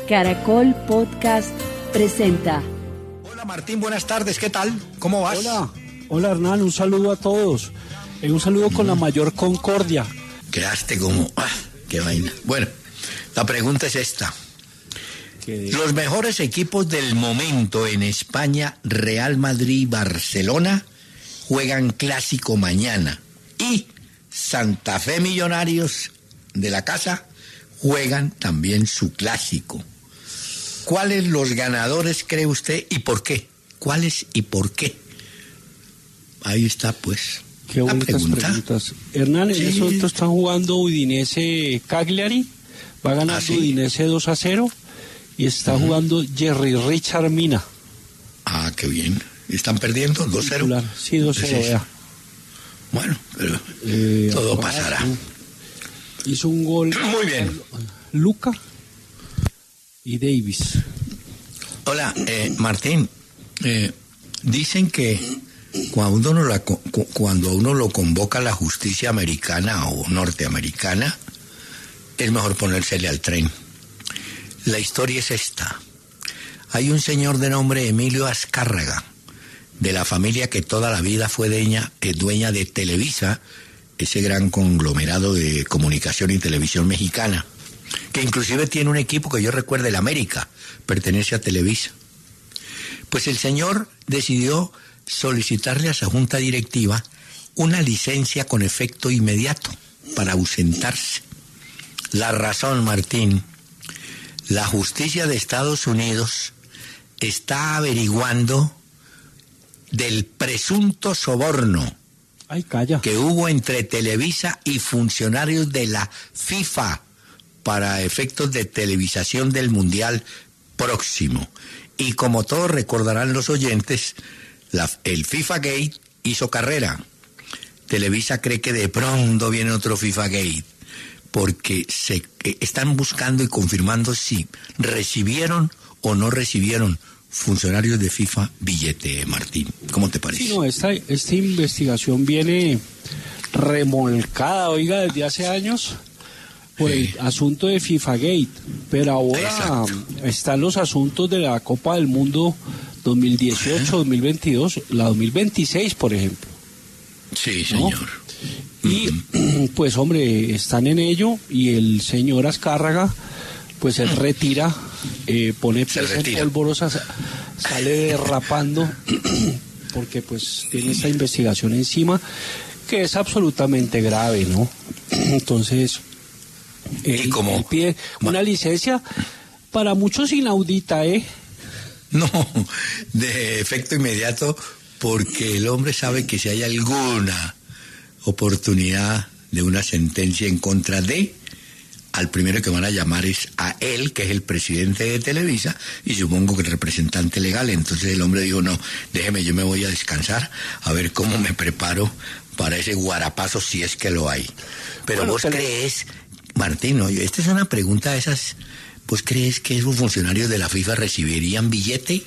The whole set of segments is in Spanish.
Caracol Podcast presenta. Hola Martín, buenas tardes, ¿qué tal? ¿Cómo vas? Hola Hernán, un saludo a todos. Un saludo con la mayor concordia. Quedaste como... qué vaina. Bueno, la pregunta es esta. Los mejores equipos del momento en España, Real Madrid y Barcelona, juegan clásico mañana. Y Santa Fe Millonarios de la casa juegan también su clásico. ¿Cuáles los ganadores cree usted y por qué? ¿Cuáles y por qué? Ahí está, pues. Qué bonitas preguntas. Hernán, en eso están jugando Udinese Cagliari. Va ganando Udinese 2-0. Y está jugando Jerry Richard Mina. Ah, qué bien. ¿Están perdiendo 2-0? Sí, 2-0, vea. Bueno, pero todo pasará. Hizo un gol. Muy bien. Luca y Davis. Hola, Martín. Dicen que cuando uno lo convoca la justicia americana o norteamericana, es mejor ponérsele al tren. La historia es esta. Hay un señor de nombre Emilio Azcárraga, de la familia que toda la vida fue dueña de Televisa, ese gran conglomerado de comunicación y televisión mexicana, que inclusive tiene un equipo que yo recuerdo, el América, pertenece a Televisa. Pues el señor decidió solicitarle a su junta directiva una licencia con efecto inmediato para ausentarse. La razón, Martín: la justicia de Estados Unidos está averiguando del presunto soborno que hubo entre Televisa y funcionarios de la FIFA para efectos de televisación del Mundial próximo. Y como todos recordarán los oyentes, el FIFA Gate hizo carrera. Televisa cree que de pronto viene otro FIFA Gate, porque están buscando y confirmando si recibieron o no recibieron funcionarios de FIFA billete, Martín. ¿Cómo te parece? Sí, no, esta investigación viene remolcada, oiga, desde hace años por el asunto de FIFA Gate, pero ahora están los asuntos de la Copa del Mundo 2018, 2022, la 2026, por ejemplo. Sí, señor. ¿No? Y pues hombre, están en ello y el señor Azcárraga pues él retira, pone presa en polvorosa, sale derrapando porque pues tiene esta investigación encima que es absolutamente grave, ¿no? Entonces él pide una licencia para muchos inaudita, No, de efecto inmediato, porque el hombre sabe que si hay alguna oportunidad de una sentencia en contra de, al primero que van a llamar es a él, que es el presidente de Televisa, y supongo que el representante legal. Entonces el hombre dijo, no, déjeme, yo me voy a descansar, a ver cómo me preparo para ese guarapazo, si es que lo hay. Pero bueno, vos crees, Martín, oye, esta es una pregunta de esas, ¿vos crees que esos funcionarios de la FIFA recibirían billete?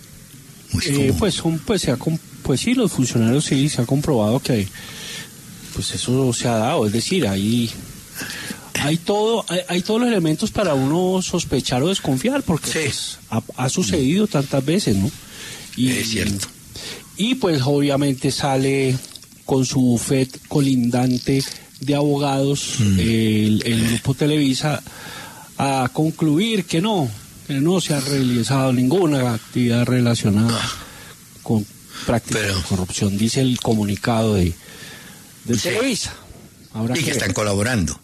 Pues sí, los funcionarios sí, se ha comprobado que pues eso se ha dado, es decir, hay todos los elementos para uno sospechar o desconfiar, porque pues, ha sucedido tantas veces, ¿no? Y, es cierto. Y pues obviamente sale con su bufete colindante de abogados el grupo Televisa a concluir que no se ha realizado ninguna actividad relacionada con prácticas de corrupción, dice el comunicado de Televisa. Y que están colaborando.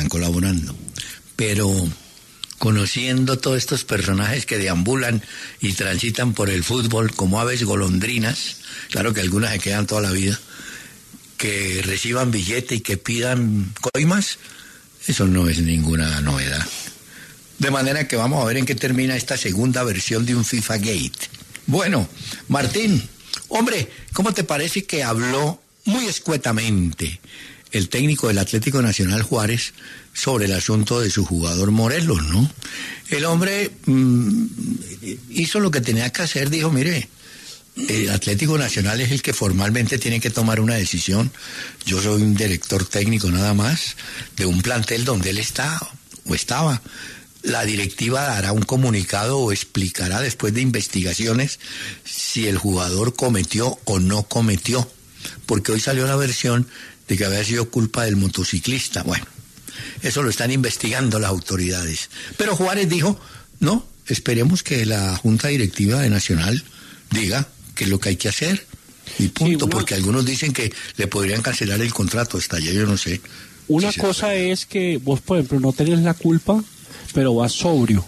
Pero conociendo todos estos personajes que deambulan y transitan por el fútbol como aves golondrinas, claro que algunas se quedan toda la vida, que reciban billete y que pidan coimas, eso no es ninguna novedad. De manera que vamos a ver en qué termina esta segunda versión de un FIFA Gate. Bueno, Martín, hombre, ¿cómo te parece que habló muy escuetamente el técnico del Atlético Nacional, Juárez, sobre el asunto de su jugador Morelos, ¿no? El hombre hizo lo que tenía que hacer, dijo, mire, el Atlético Nacional es el que formalmente tiene que tomar una decisión. Yo soy un director técnico nada más de un plantel donde él está o estaba. la directiva dará un comunicado o explicará después de investigaciones si el jugador cometió o no cometió, porque hoy salió la versión de que había sido culpa del motociclista. Bueno, eso lo están investigando las autoridades. Pero Juárez dijo, no, esperemos que la Junta Directiva de Nacional diga qué es lo que hay que hacer y punto, sí, porque algunos dicen que le podrían cancelar el contrato, hasta allá yo no sé. Una cosa es que vos, por ejemplo, no tenés la culpa, pero vas sobrio.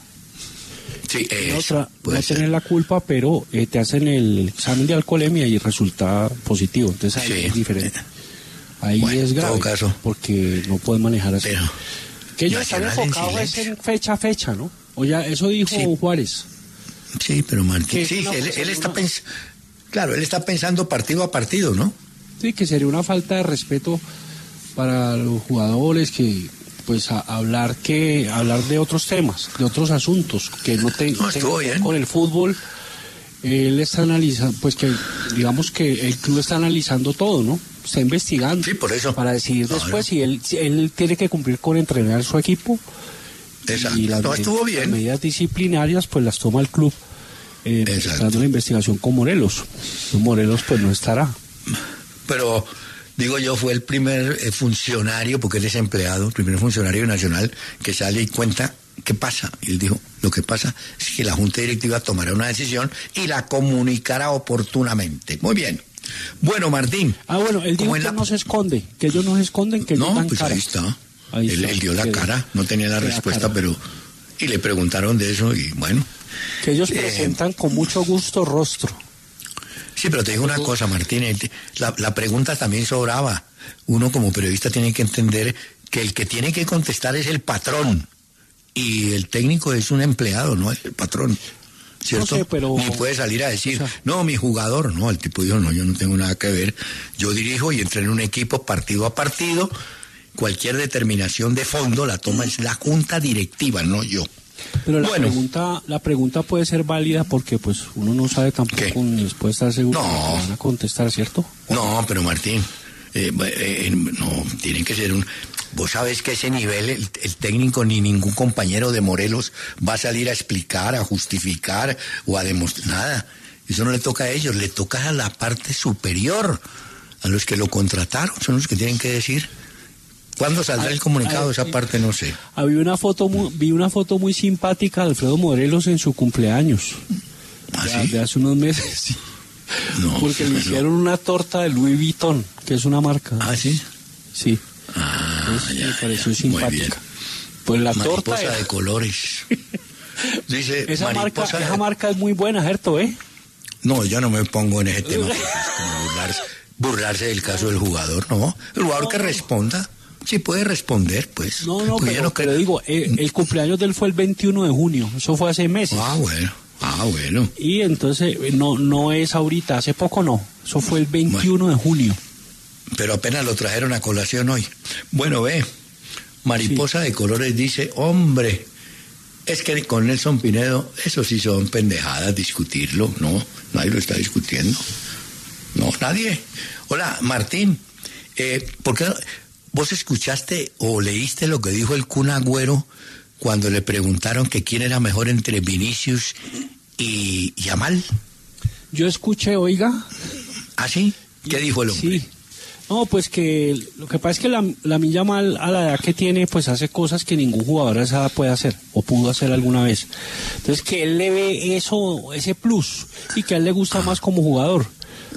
Sí, otra, no tenés la culpa, pero te hacen el examen de alcoholemia y resulta positivo. Entonces ahí es diferente. Ahí bueno, es grave, en todo caso, porque no puedes manejar así. Pero que ellos están enfocados en fecha, ¿no? O ya, eso dijo Juárez. Sí, pero Martín, sí, él está pensando, claro, él está pensando partido a partido, ¿no? Sí, que sería una falta de respeto para los jugadores, que pues hablar de otros temas, de otros asuntos que no tengan con el fútbol. Él está analizando, pues que digamos que el club está analizando todo, ¿no? Está investigando, sí, por eso, para decidir después si él tiene que cumplir con entrenar su equipo. Exacto. Y las medidas disciplinarias pues las toma el club, dando la investigación con Morelos. Morelos pues no estará. Pero digo yo, fue el primer funcionario, porque él es empleado, el primer funcionario nacional que sale y cuenta qué pasa. Y él dijo, lo que pasa es que la Junta Directiva tomará una decisión y la comunicará oportunamente. Muy bien. Bueno, Martín. Bueno, él dijo que no se esconde, que ellos no se esconden, que ellos dan pues cara. Ahí está. Él dio la cara, no tenía la respuesta, pero... Y le preguntaron de eso y bueno... Que ellos presentan con mucho gusto rostro. Sí, pero te digo una cosa, Martín, la pregunta también sobraba. Uno como periodista tiene que entender que el que tiene que contestar es el patrón. Y el técnico es un empleado, no es el patrón. ¿Cierto? No sé, pero... Ni puede salir a decir, no, mi jugador, no, el tipo dijo, no, yo no tengo nada que ver. Yo dirijo y entreno un equipo partido a partido. Cualquier determinación de fondo la toma es la junta directiva, no yo. Pero la pregunta puede ser válida porque pues uno no sabe tampoco, ni puede estar seguro que van a contestar, ¿cierto? No, pero Martín, no, tiene que ser un... Vos sabés que ese nivel, el técnico ni ningún compañero de Morelos va a salir a explicar, a justificar o a demostrar nada. Eso no le toca a ellos, le toca a la parte superior, a los que lo contrataron, son los que tienen que decir. ¿Cuándo saldrá el comunicado? Esa parte no sé. Vi una foto muy simpática de Alfredo Morelos en su cumpleaños. ¿Ah, sí? De hace unos meses, sí. No, porque le hicieron una torta de Louis Vuitton, que es una marca. ¿Ah, sí? Sí. Me pareció simpática. Pues la mariposa torta de colores. Dice, esa marca es muy buena, ¿cierto, No, yo no me pongo en ese tema, porque es como burlarse del caso del jugador, ¿no? El jugador que responda. Sí puede responder, pues. No, pero digo, el cumpleaños de él fue el 21 de junio, eso fue hace meses. Ah, bueno. Y entonces, no es ahorita, hace poco no, eso fue el 21 de junio. Pero apenas lo trajeron a colación hoy. Bueno, Mariposa de Colores dice, hombre, es que con Nelson Pinedo, eso sí son pendejadas discutirlo, no, nadie lo está discutiendo. No, nadie. Hola, Martín, ¿por qué vos escuchaste o leíste lo que dijo el Kun Agüero cuando le preguntaron que quién era mejor entre Vinicius y Yamal? Yo escuché, oiga. ¿Ah, sí? ¿Qué dijo el hombre? Sí. No, pues que lo que pasa es que Lamine Yamal, a la edad que tiene, pues hace cosas que ningún jugador a esa edad puede hacer o pudo hacer alguna vez. Entonces que él le ve ese plus y que a él le gusta más como jugador.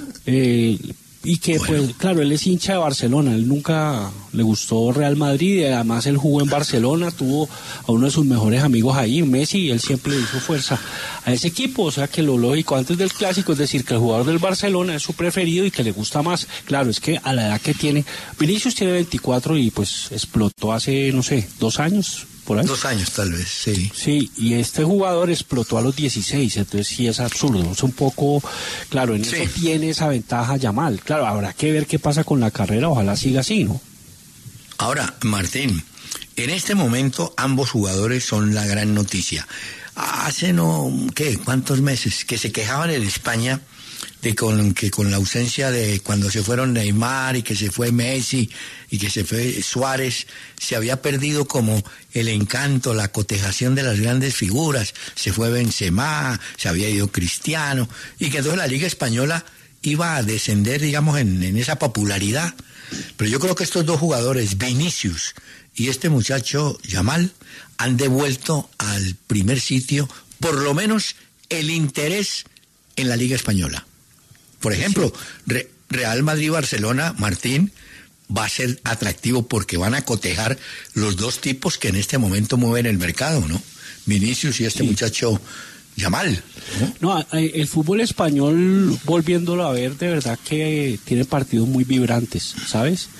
Y que pues claro, él es hincha de Barcelona, él nunca le gustó Real Madrid y además él jugó en Barcelona, tuvo a uno de sus mejores amigos ahí, Messi, y él siempre le hizo fuerza a ese equipo, o sea que lo lógico antes del clásico es decir que el jugador del Barcelona es su preferido y que le gusta más. Claro, es que a la edad que tiene, Vinicius tiene 24 y pues explotó hace, no sé, 2 años. Por ahí. 2 años tal vez, sí. Sí, y este jugador explotó a los 16, entonces sí es absurdo, es un poco, claro, en eso tiene esa ventaja Yamal. Claro, habrá que ver qué pasa con la carrera, ojalá siga así, ¿no? Ahora, Martín, en este momento ambos jugadores son la gran noticia. Hace ¿cuántos meses? Que se quejaban en España con la ausencia de cuando se fueron Neymar y que se fue Messi y que se fue Suárez, se había perdido como el encanto, la cotejación de las grandes figuras. Se fue Benzema, se había ido Cristiano, y que entonces la Liga Española iba a descender, digamos, en esa popularidad. Pero yo creo que estos dos jugadores, Vinicius y este muchacho Yamal, han devuelto al primer sitio por lo menos el interés en la Liga Española. Por ejemplo, Real Madrid-Barcelona, Martín, va a ser atractivo porque van a cotejar los dos tipos que en este momento mueven el mercado, ¿no? Vinicius y este muchacho Yamal, ¿no? No, el fútbol español, volviéndolo a ver, de verdad que tiene partidos muy vibrantes, ¿sabes?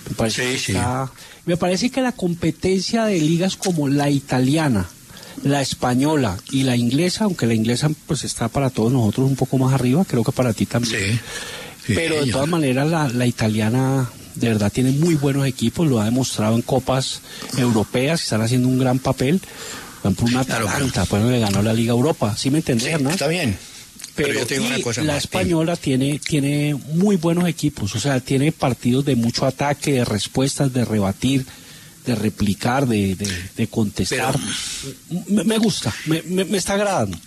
Me parece que la competencia de ligas como la italiana, la española y la inglesa, aunque la inglesa pues está para todos nosotros un poco más arriba, creo que para ti también. Sí, pero de todas maneras la italiana de verdad tiene muy buenos equipos, lo ha demostrado en copas europeas, están haciendo un gran papel. Por ejemplo, una Atalanta, pues le ganó la Liga Europa, ¿sí me entendés, no? Está bien. Pero yo tengo una cosa, la española tiene muy buenos equipos, o sea, tiene partidos de mucho ataque, de respuestas, de rebatir, de replicar, de contestar. Pero, me gusta, me está agradando.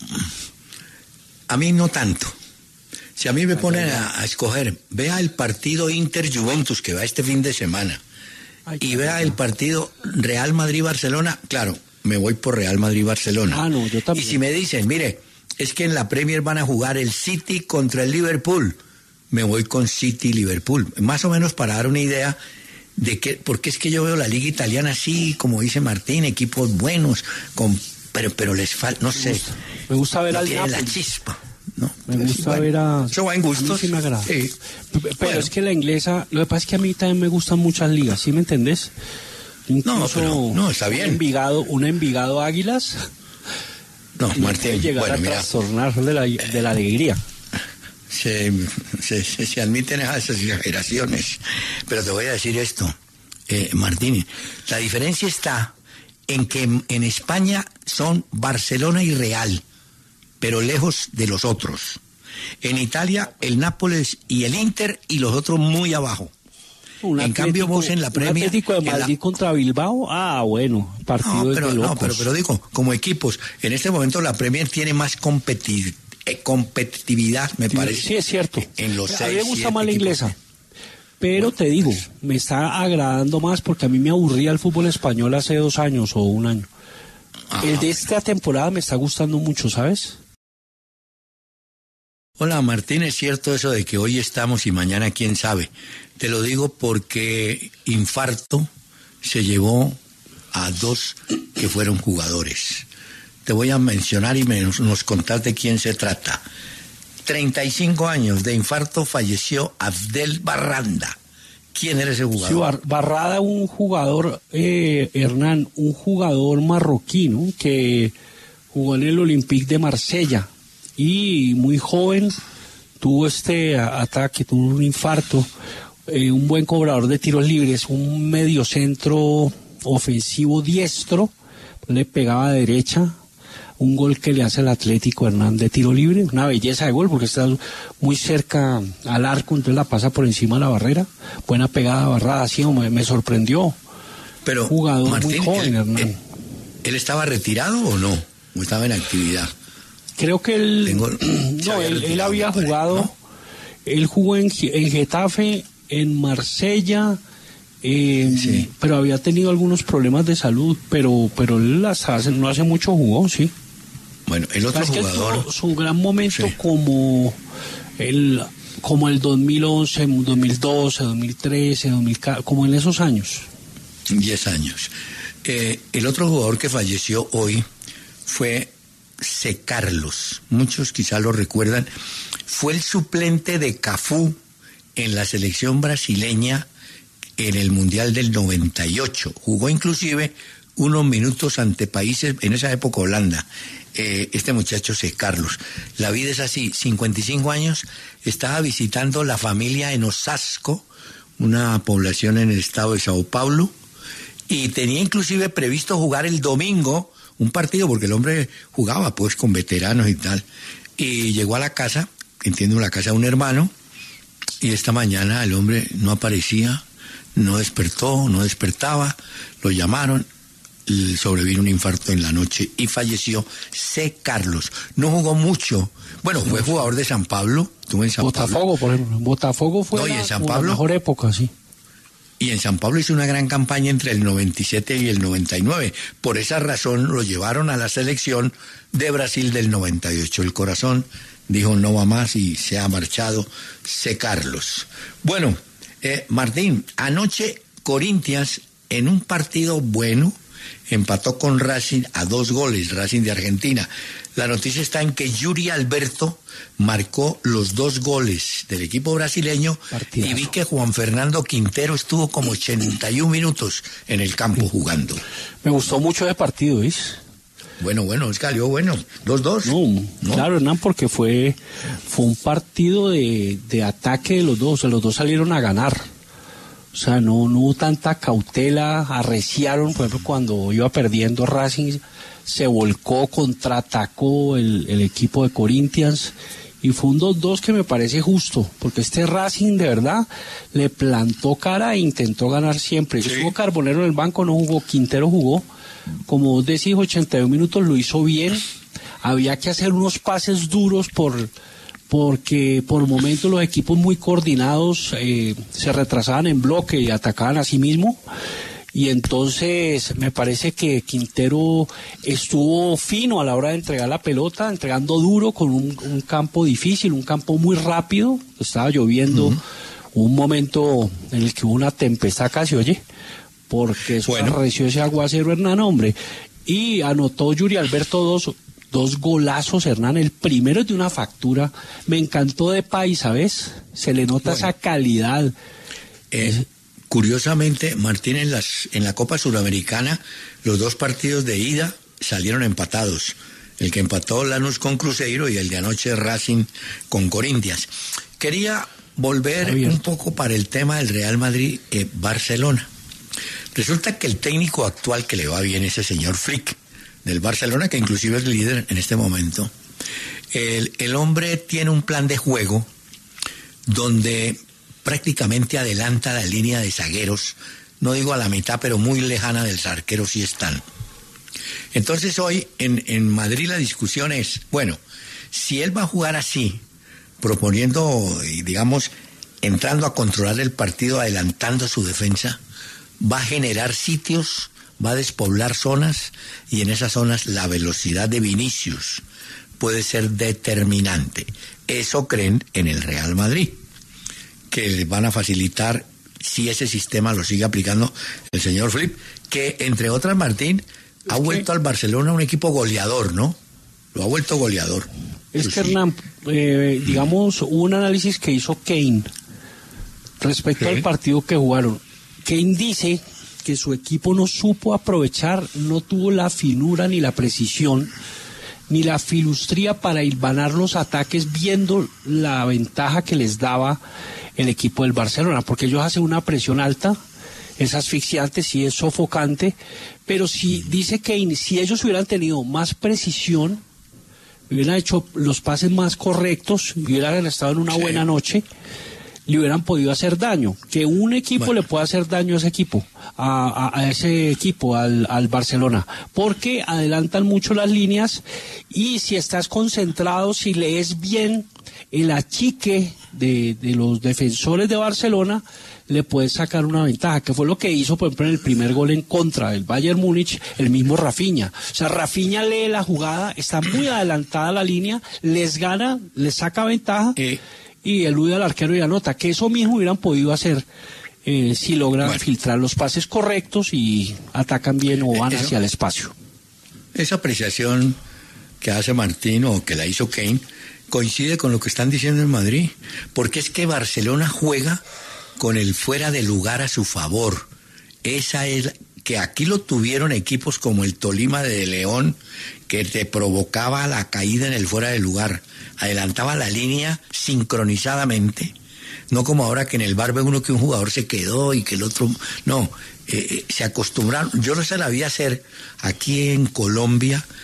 A mí no tanto. Si a mí me ponen a escoger, vea el partido Inter-Juventus que va este fin de semana, y vea el partido Real Madrid-Barcelona, claro, me voy por Real Madrid-Barcelona. No, yo también. Y si me dicen, mire, es que en la Premier van a jugar el City contra el Liverpool, me voy con City-Liverpool. Más o menos para dar una idea de que, porque es que yo veo la liga italiana así, como dice Martín, equipos buenos, pero les falta, no sé. Me gusta ver al Napoli. La chispa, ¿no? Me gusta ver a... Eso va en gustos. Sí me agrada. Sí. Pero bueno, es que la inglesa, lo que pasa es que a mí también me gustan muchas ligas, ¿sí me entendés? Incluso no, está bien. Un Envigado Águilas. No, Martín, llegar a trastornar de la alegría. Se admiten esas exageraciones, pero te voy a decir esto, Martín, la diferencia está en que en España son Barcelona y Real, pero lejos de los otros. En Italia el Nápoles y el Inter y los otros muy abajo. En cambio vos en la Premier... ¿Un Atlético de Madrid contra Bilbao? Ah, bueno, partido de locos. Pero digo, como equipos, en este momento la Premier tiene más competitividad, me parece. Sí, es cierto. En los a mí me gusta más la inglesa. Pero te digo, me está agradando más porque a mí me aburría el fútbol español hace 2 años o 1 año. El de esta temporada me está gustando mucho, ¿sabes? Hola Martín, es cierto eso de que hoy estamos y mañana quién sabe. Te lo digo porque Infarto se llevó a 2 que fueron jugadores. Te voy a mencionar y nos contás de quién se trata. 35 años de Infarto falleció Abdel Barranda. ¿Quién era ese jugador? Sí, Barrada, un jugador, Hernán, un jugador marroquí, ¿no? Que jugó en el Olympique de Marsella y muy joven tuvo este ataque, tuvo un infarto, un buen cobrador de tiros libres, un mediocentro ofensivo diestro, le pegaba a derecha, un gol que le hace el Atlético Hernán de tiro libre, una belleza de gol porque está muy cerca al arco, entonces la pasa por encima de la barrera, buena pegada Barrada, sí, me sorprendió. Pero jugador Martín, muy joven, Hernán. ¿Él estaba retirado o no? ¿O estaba en actividad? Creo que él había jugado, ¿no? Él jugó en Getafe, en Marsella, sí. Pero había tenido algunos problemas de salud, pero él no hace mucho jugó, sí. Bueno, el otro jugador... Que su gran momento sí. como el 2011, 2012, 2013, 2014, como en esos años. 10 años. El otro jugador que falleció hoy fue C. Carlos. Muchos quizá lo recuerdan. Fue el suplente de Cafú en la selección brasileña en el Mundial del 98. Jugó inclusive unos minutos ante países, en esa época Holanda. Este muchacho C. Carlos. La vida es así, 55 años, estaba visitando la familia en Osasco, una población en el estado de Sao Paulo, y tenía inclusive previsto jugar el domingo un partido, porque el hombre jugaba pues con veteranos y tal, y llegó a la casa entiendo, en la casa de un hermano, y esta mañana el hombre no aparecía, no despertó, no despertaba, lo llamaron, sobrevino un infarto en la noche y falleció. C. Carlos, no jugó mucho, bueno, fue jugador de San Pablo, estuvo en San Botafogo, Pablo. por ejemplo, Botafogo fue la mejor época, sí. Y en San Pablo hizo una gran campaña entre el 97 y el 99. Por esa razón lo llevaron a la selección de Brasil del 98. El corazón dijo no va más y se ha marchado C. Carlos. Bueno, Martín, anoche Corinthians en un partido bueno empató con Racing a 2 goles, Racing de Argentina. La noticia está en que Yuri Alberto marcó los 2 goles del equipo brasileño. Partidazo. Y vi que Juan Fernando Quintero estuvo como 81 minutos en el campo jugando. Me gustó mucho ese partido, ¿ves? Bueno, salió bueno, 2-2. No, claro, Hernán, porque fue un partido de ataque de los dos, los dos salieron a ganar. O sea, no hubo tanta cautela, arreciaron, por ejemplo, cuando iba perdiendo Racing, se volcó, contraatacó el equipo de Corinthians, y fue un 2-2 que me parece justo, porque este Racing de verdad le plantó cara e intentó ganar siempre. Sí. Estuvo Carbonero en el banco, no jugó, Quintero jugó, como vos decís, 81 minutos, lo hizo bien. Había que hacer unos pases duros porque por momentos los equipos muy coordinados se retrasaban en bloque y atacaban a sí mismo, y entonces me parece que Quintero estuvo fino a la hora de entregar la pelota, entregando duro con un campo difícil, un campo muy rápido, estaba lloviendo, un momento en el que hubo una tempestad casi, oye, porque eso arreció ese aguacero, Hernán, hombre, y anotó Yuri Alberto dos golazos, Hernán. El primero es de una factura. Me encantó Depay, ¿sabes? Se le nota esa calidad. Curiosamente, Martín, en la Copa Suramericana, los 2 partidos de ida salieron empatados. El que empató Lanús con Cruzeiro y el de anoche Racing con Corinthians. Quería volver un poco para el tema del Real Madrid-Barcelona. Resulta que el técnico actual que le va bien es el señor Flick, del Barcelona, que inclusive es líder en este momento. El hombre tiene un plan de juego donde prácticamente adelanta la línea de zagueros, no digo a la mitad, pero muy lejana del arquero sí están. Entonces hoy en Madrid la discusión es, bueno, si él va a jugar así, proponiendo, digamos, entrando a controlar el partido, adelantando su defensa, va a generar sitios, va a despoblar zonas, y en esas zonas la velocidad de Vinicius puede ser determinante. Eso creen en el Real Madrid, que les van a facilitar si ese sistema lo sigue aplicando el señor Flip, que entre otras, Martín, ha vuelto al Barcelona un equipo goleador, ¿no? Lo ha vuelto goleador. Es que, Hernán, digamos, hubo un análisis que hizo Kane respecto al partido que jugaron. Kane dice que su equipo no supo aprovechar, no tuvo la finura ni la precisión ni la filustría para hilvanar los ataques, viendo la ventaja que les daba el equipo del Barcelona, porque ellos hacen una presión alta, es asfixiante, sí es sofocante, pero si dice Kane, si ellos hubieran tenido más precisión, hubieran hecho los pases más correctos, hubieran estado en una buena noche, le hubieran podido hacer daño. Que un equipo le pueda hacer daño a ese equipo, a ese equipo, al Barcelona, porque adelantan mucho las líneas, y si estás concentrado, si lees bien el achique de los defensores de Barcelona, le puedes sacar una ventaja, que fue lo que hizo, por ejemplo, en el primer gol en contra del Bayern Múnich, el mismo Rafinha. O sea, Rafinha lee la jugada, está muy adelantada la línea, les gana, les saca ventaja, y elude al arquero y anota, que eso mismo hubieran podido hacer si logran filtrar los pases correctos y atacan bien o van hacia el espacio. Esa apreciación que hace Martín, o que la hizo Kane, coincide con lo que están diciendo en Madrid, porque es que Barcelona juega con el fuera de lugar a su favor. Esa es que aquí lo tuvieron equipos como el Tolima de León, que te provocaba la caída en el fuera de lugar, adelantaba la línea sincronizadamente, no como ahora que en el bar ve uno que un jugador se quedó y que el otro se acostumbraron. Yo no se la vi hacer aquí en Colombia,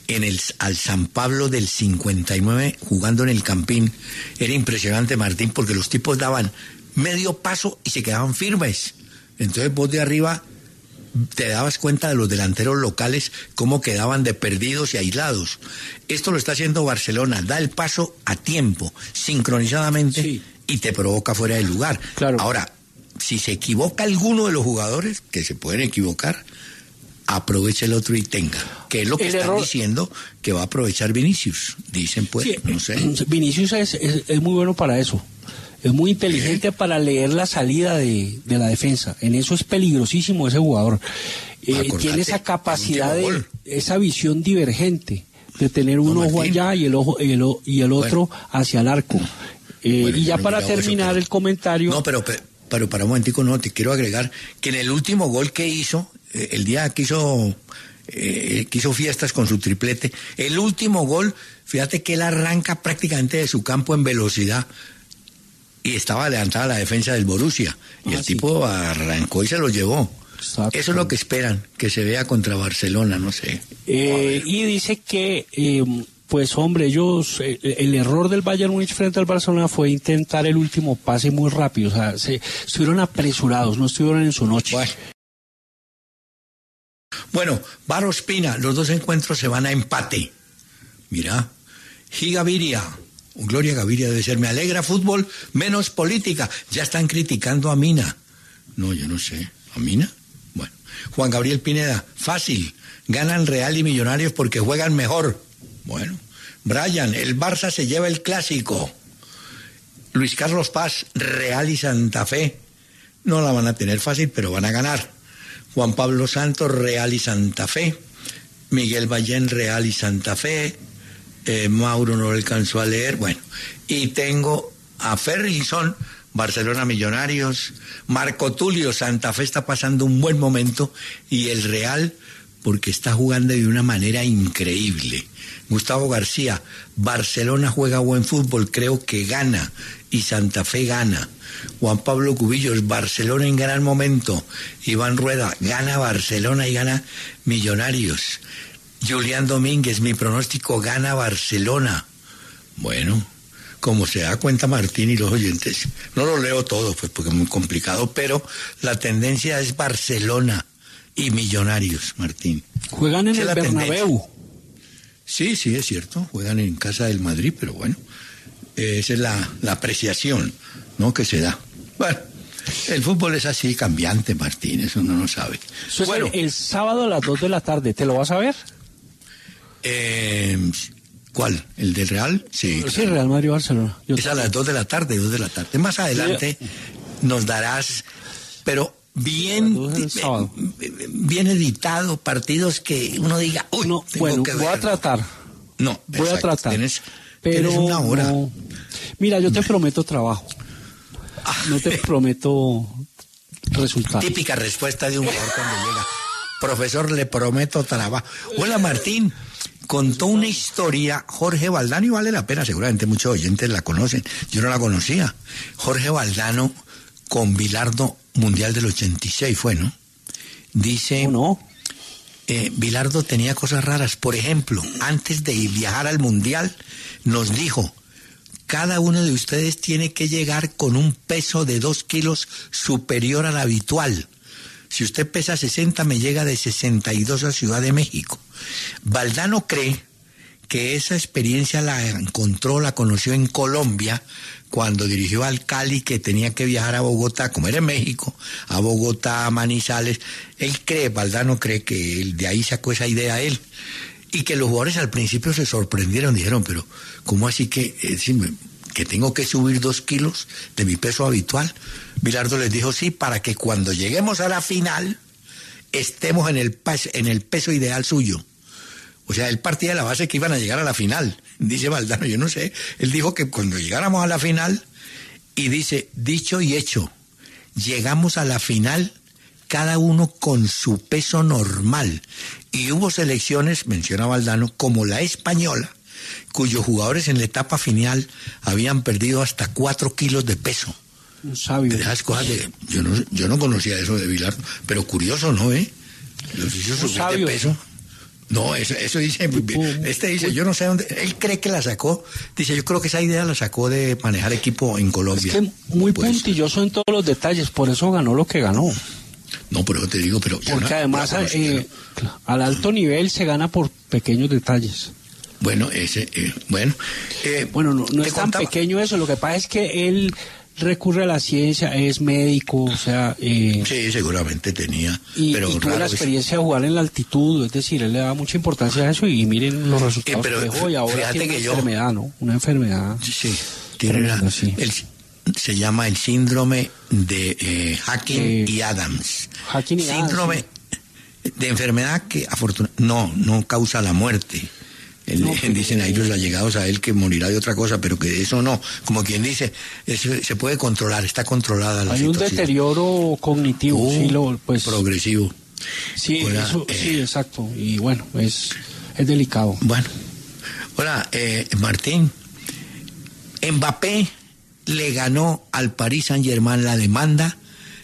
al San Pablo del 59, jugando en el Campín. Era impresionante, Martín, porque los tipos daban medio paso y se quedaban firmes. Entonces vos de arriba te dabas cuenta de los delanteros locales cómo quedaban de perdidos y aislados. Esto lo está haciendo Barcelona, da el paso a tiempo, sincronizadamente, sí, y te provoca fuera del lugar. Claro. Ahora, si se equivoca alguno de los jugadores, que se pueden equivocar, aproveche el otro y tenga, que es lo que están diciendo que va a aprovechar Vinicius, dicen pues, sí, no sé. Vinicius es muy bueno para eso. Es muy inteligente para leer la salida de la defensa. En eso es peligrosísimo ese jugador. Tiene esa capacidad esa visión divergente de tener un ojo allá y el otro hacia el arco. Y ya para terminar el comentario... No, pero para un momentico, no, te quiero agregar que en el último gol que hizo, el día que hizo fiestas con su triplete, el último gol, fíjate que él arranca prácticamente de su campo en velocidad, y estaba levantada la defensa del Borussia, y el tipo arrancó y se lo llevó. Exacto. Eso es lo que esperan, que se vea contra Barcelona, no sé. Y dice que, pues hombre, ellos, el error del Bayern Múnich frente al Barcelona fue intentar el último pase muy rápido, o sea, estuvieron apresurados, no estuvieron en su noche. Bueno, Bar Ospina, los dos encuentros se van a empate. Mira, Gigaviria. Gloria Gaviria debe ser, me alegra fútbol, menos política. Ya están criticando a Mina. No, yo no sé. ¿A Mina? Bueno. Juan Gabriel Pineda, fácil. Ganan Real y Millonarios porque juegan mejor. Bueno. Brian, el Barça se lleva el clásico. Luis Carlos Paz, Real y Santa Fe. No la van a tener fácil, pero van a ganar. Juan Pablo Santos, Real y Santa Fe. Miguel Ballén, Real y Santa Fe. Mauro no lo alcanzó a leer, bueno, y tengo a Ferguson, Barcelona Millonarios, Marco Tulio, Santa Fe está pasando un buen momento, y el Real, porque está jugando de una manera increíble. Gustavo García, Barcelona juega buen fútbol, creo que gana, y Santa Fe gana. Juan Pablo Cubillos, Barcelona en gran momento. Iván Rueda, gana Barcelona y gana Millonarios. Julián Domínguez, mi pronóstico, gana Barcelona. Bueno, como se da cuenta Martín y los oyentes, no lo leo todo, pues porque es muy complicado, pero la tendencia es Barcelona y Millonarios, Martín. Juegan en el Bernabéu. Sí, es cierto, juegan en casa del Madrid, pero bueno, esa es la apreciación, ¿no?, que se da. Bueno, el fútbol es así, cambiante, Martín, eso uno no sabe. Eso bueno, es el sábado a las 2 de la tarde, ¿te lo vas a ver? ¿Cuál? ¿El del Real? Sí. Sí, Real Madrid-Barcelona. Es a las 2 de la tarde, 2 de la tarde. Más adelante nos darás, pero bien editado, partidos que uno diga, uy, no, bueno, voy a tratar. No, voy a tratar. Tienes una hora. No. Mira, yo te prometo trabajo. No te prometo resultados. Típica respuesta de un jugador cuando llega. Profesor, le prometo trabajo. Hola, Martín. Contó una historia Jorge Valdano, y vale la pena, seguramente muchos oyentes la conocen. Yo no la conocía. Jorge Valdano con Bilardo, Mundial del 86 fue, ¿no? Dice... ¿No? Bilardo tenía cosas raras. Por ejemplo, antes de viajar al Mundial, nos dijo: cada uno de ustedes tiene que llegar con un peso de 2 kilos superior al habitual. Si usted pesa 60, me llega de 62 a Ciudad de México. Valdano cree que esa experiencia la conoció en Colombia, cuando dirigió al Cali, que tenía que viajar a Bogotá, como era en México, a Bogotá, a Manizales. Valdano cree que de ahí sacó esa idea él. Y que los jugadores al principio se sorprendieron, dijeron, pero ¿cómo así que tengo que subir 2 kilos de mi peso habitual? Bilardo les dijo, sí, para que cuando lleguemos a la final estemos en el peso ideal suyo. O sea, él partía de la base que iban a llegar a la final. Dice Valdano, yo no sé. Él dijo que cuando llegáramos a la final, y dice, dicho y hecho, llegamos a la final cada uno con su peso normal. Y hubo selecciones, menciona Valdano, como la española, cuyos jugadores en la etapa final habían perdido hasta 4 kilos de peso. Un sabio. Esas cosas yo no conocía eso de Bilardo, pero curioso, ¿no, Los hizo subir de peso. No, eso dice, dice, yo no sé dónde, él cree que la sacó, dice, yo creo que esa idea la sacó de manejar equipo en Colombia. Es que muy puntilloso en todos los detalles, por eso ganó lo que ganó. No, pero yo te digo, pero... Porque además al alto nivel se gana por pequeños detalles. Bueno, no es tan pequeño eso, lo que pasa es que él recurre a la ciencia, es médico, o sea... sí, seguramente tenía, pero y tuvo la experiencia de jugar en la altitud, es decir, él le da mucha importancia a eso y miren los resultados que dejó y ahora tiene una enfermedad, ¿no? Una enfermedad... Sí, tiene se llama el síndrome de Hacking y Adams. Hacking y síndrome de enfermedad que afortunadamente no causa la muerte. Dicen ahí los allegados a él que morirá de otra cosa, pero que eso no, como quien dice, eso se puede controlar, está controlada la situación. Hay un deterioro cognitivo, progresivo. Sí, sí, exacto, y bueno, es delicado. Bueno, hola, Martín, Mbappé le ganó al Paris Saint-Germain la demanda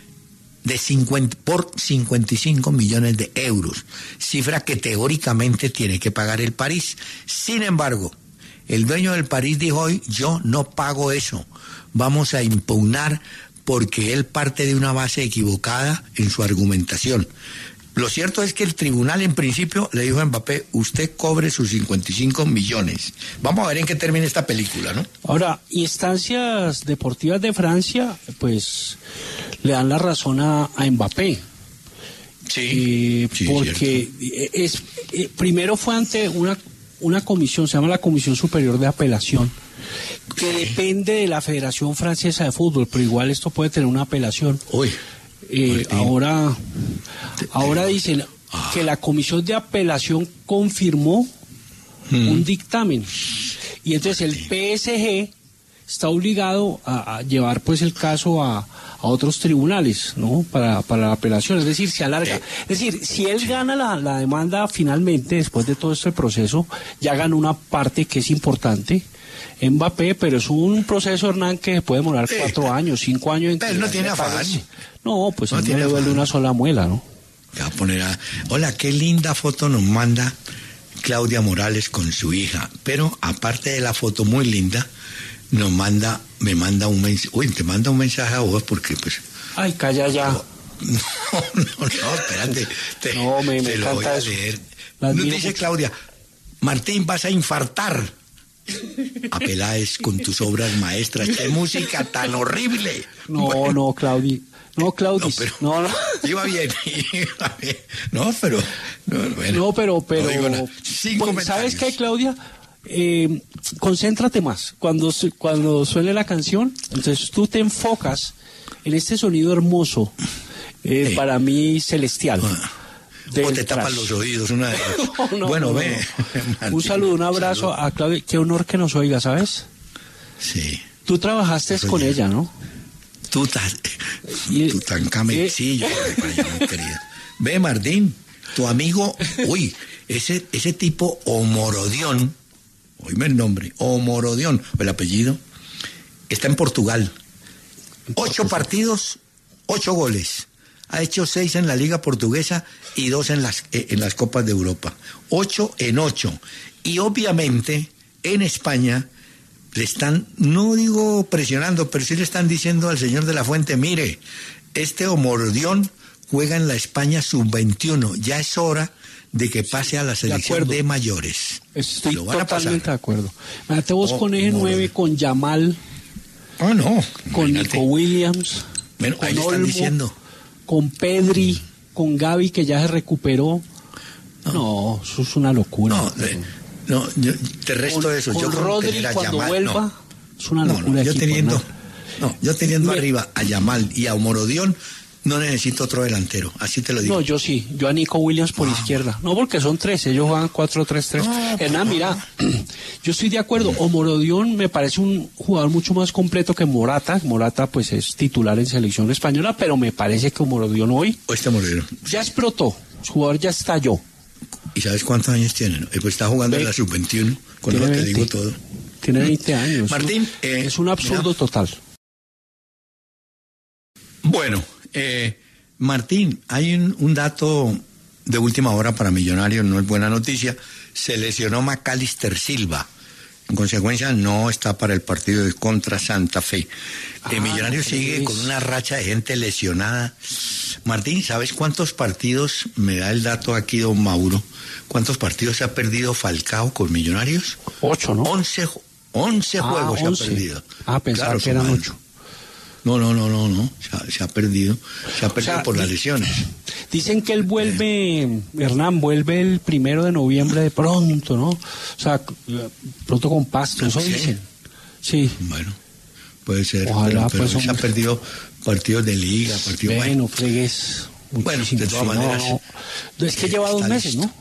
por 55 millones de euros, cifra que teóricamente tiene que pagar el París. Sin embargo, el dueño del París dijo hoy, yo no pago eso, vamos a impugnar porque él parte de una base equivocada en su argumentación. Lo cierto es que el tribunal en principio le dijo a Mbappé, usted cobre sus 55 millones. Vamos a ver en qué termina esta película, ¿no? Ahora, instancias deportivas de Francia, pues le dan la razón a Mbappé. Sí, porque primero fue ante una comisión, se llama la Comisión Superior de Apelación, que depende de la Federación Francesa de Fútbol, pero igual esto puede tener una apelación. Ahora dicen que la Comisión de Apelación confirmó un dictamen y entonces el PSG está obligado a llevar pues el caso a otros tribunales, ¿no? Para la apelación, es decir, se alarga. Es decir, si él gana la demanda finalmente, después de todo este proceso, ya gana una parte que es importante, Mbappé, pero es un proceso, Hernán, que puede demorar 4 años, 5 años. Pero no tiene afán. No, pues no le duele una sola muela, ¿no? Va a poner Hola, qué linda foto nos manda Claudia Morales con su hija, pero aparte de la foto muy linda, me manda un mensaje, te manda un mensaje a vos porque pues... Ay, calla ya. No, espérate, te lo voy a leer. Nos dice Claudia, Martín, vas a infartar a Peláez con tus obras maestras, qué música tan horrible. No, Claudia. No, Claudia. No. Iba bien. No, pero... Pues, ¿sabes qué, Claudia? Concéntrate más. Cuando suene la canción, entonces tú te enfocas en este sonido hermoso, para mí celestial. O te tapan los oídos. Ve. Un saludo, un abrazo a Claudia. Qué honor que nos oiga, ¿sabes? Sí. Tú trabajaste con ella, ¿no? Tutankamón, sí, yo muy querida. Ve, Martín, tu amigo, ese tipo Omorodión, oíme el nombre, Omorodión, el apellido, está en Portugal. 8 partidos, 8 goles. Ha hecho 6 en la Liga Portuguesa y 2 en las Copas de Europa. 8 en 8. Y obviamente, en España, le están, no digo presionando, pero sí le están diciendo al señor de la Fuente, mire, este Omorodión juega en la España sub-21, ya es hora de que pase a la selección de mayores. Estoy totalmente de acuerdo. Imagínate vos con eje 9, con Yamal, con Nico Williams, bueno, con ahí le están Olmo, diciendo, con Pedri, con Gavi que ya se recuperó. No, eso es una locura. No, yo te resto de eso. Con yo creo Rodri que tener cuando Yamal, vuelva es una locura. Yo teniendo arriba a Yamal y a Omorodión, no necesito otro delantero, así te lo digo. No, yo sí, yo a Nico Williams por izquierda. No, porque son 3, ellos juegan 4-3-3. Hernán, mira, yo estoy de acuerdo. Omorodión me parece un jugador mucho más completo que Morata. Morata pues es titular en selección española, pero me parece que Omorodión hoy ya explotó, su jugador ya estalló. ¿Y sabes cuántos años tiene? Pues está jugando en la sub-21, con lo que te digo todo. Tiene 20 años. Martín, es un absurdo total. Bueno, Martín, hay un dato de última hora para Millonarios, no es buena noticia. Se lesionó Macalister Silva. En consecuencia, no está para el partido de contra Santa Fe. Millonarios sigue con una racha de gente lesionada. Martín, ¿sabes cuántos partidos, me da el dato aquí don Mauro, cuántos partidos se ha perdido Falcao con Millonarios? 8, ¿no? 11 juegos 11. Se ha perdido. Pensaba claro, que eran 8. No. Se ha perdido. Se ha perdido por las lesiones. Dicen que él vuelve, Hernán, vuelve el 1 de noviembre de pronto, ¿no? O sea, pronto con Pasto, eso dicen. Sí. Bueno, puede ser. Ojalá, pero pues, se ha perdido partidos de liga, partidos... Bueno, fregues. Bueno, de todas maneras... No. Es que lleva 2 meses, ¿no?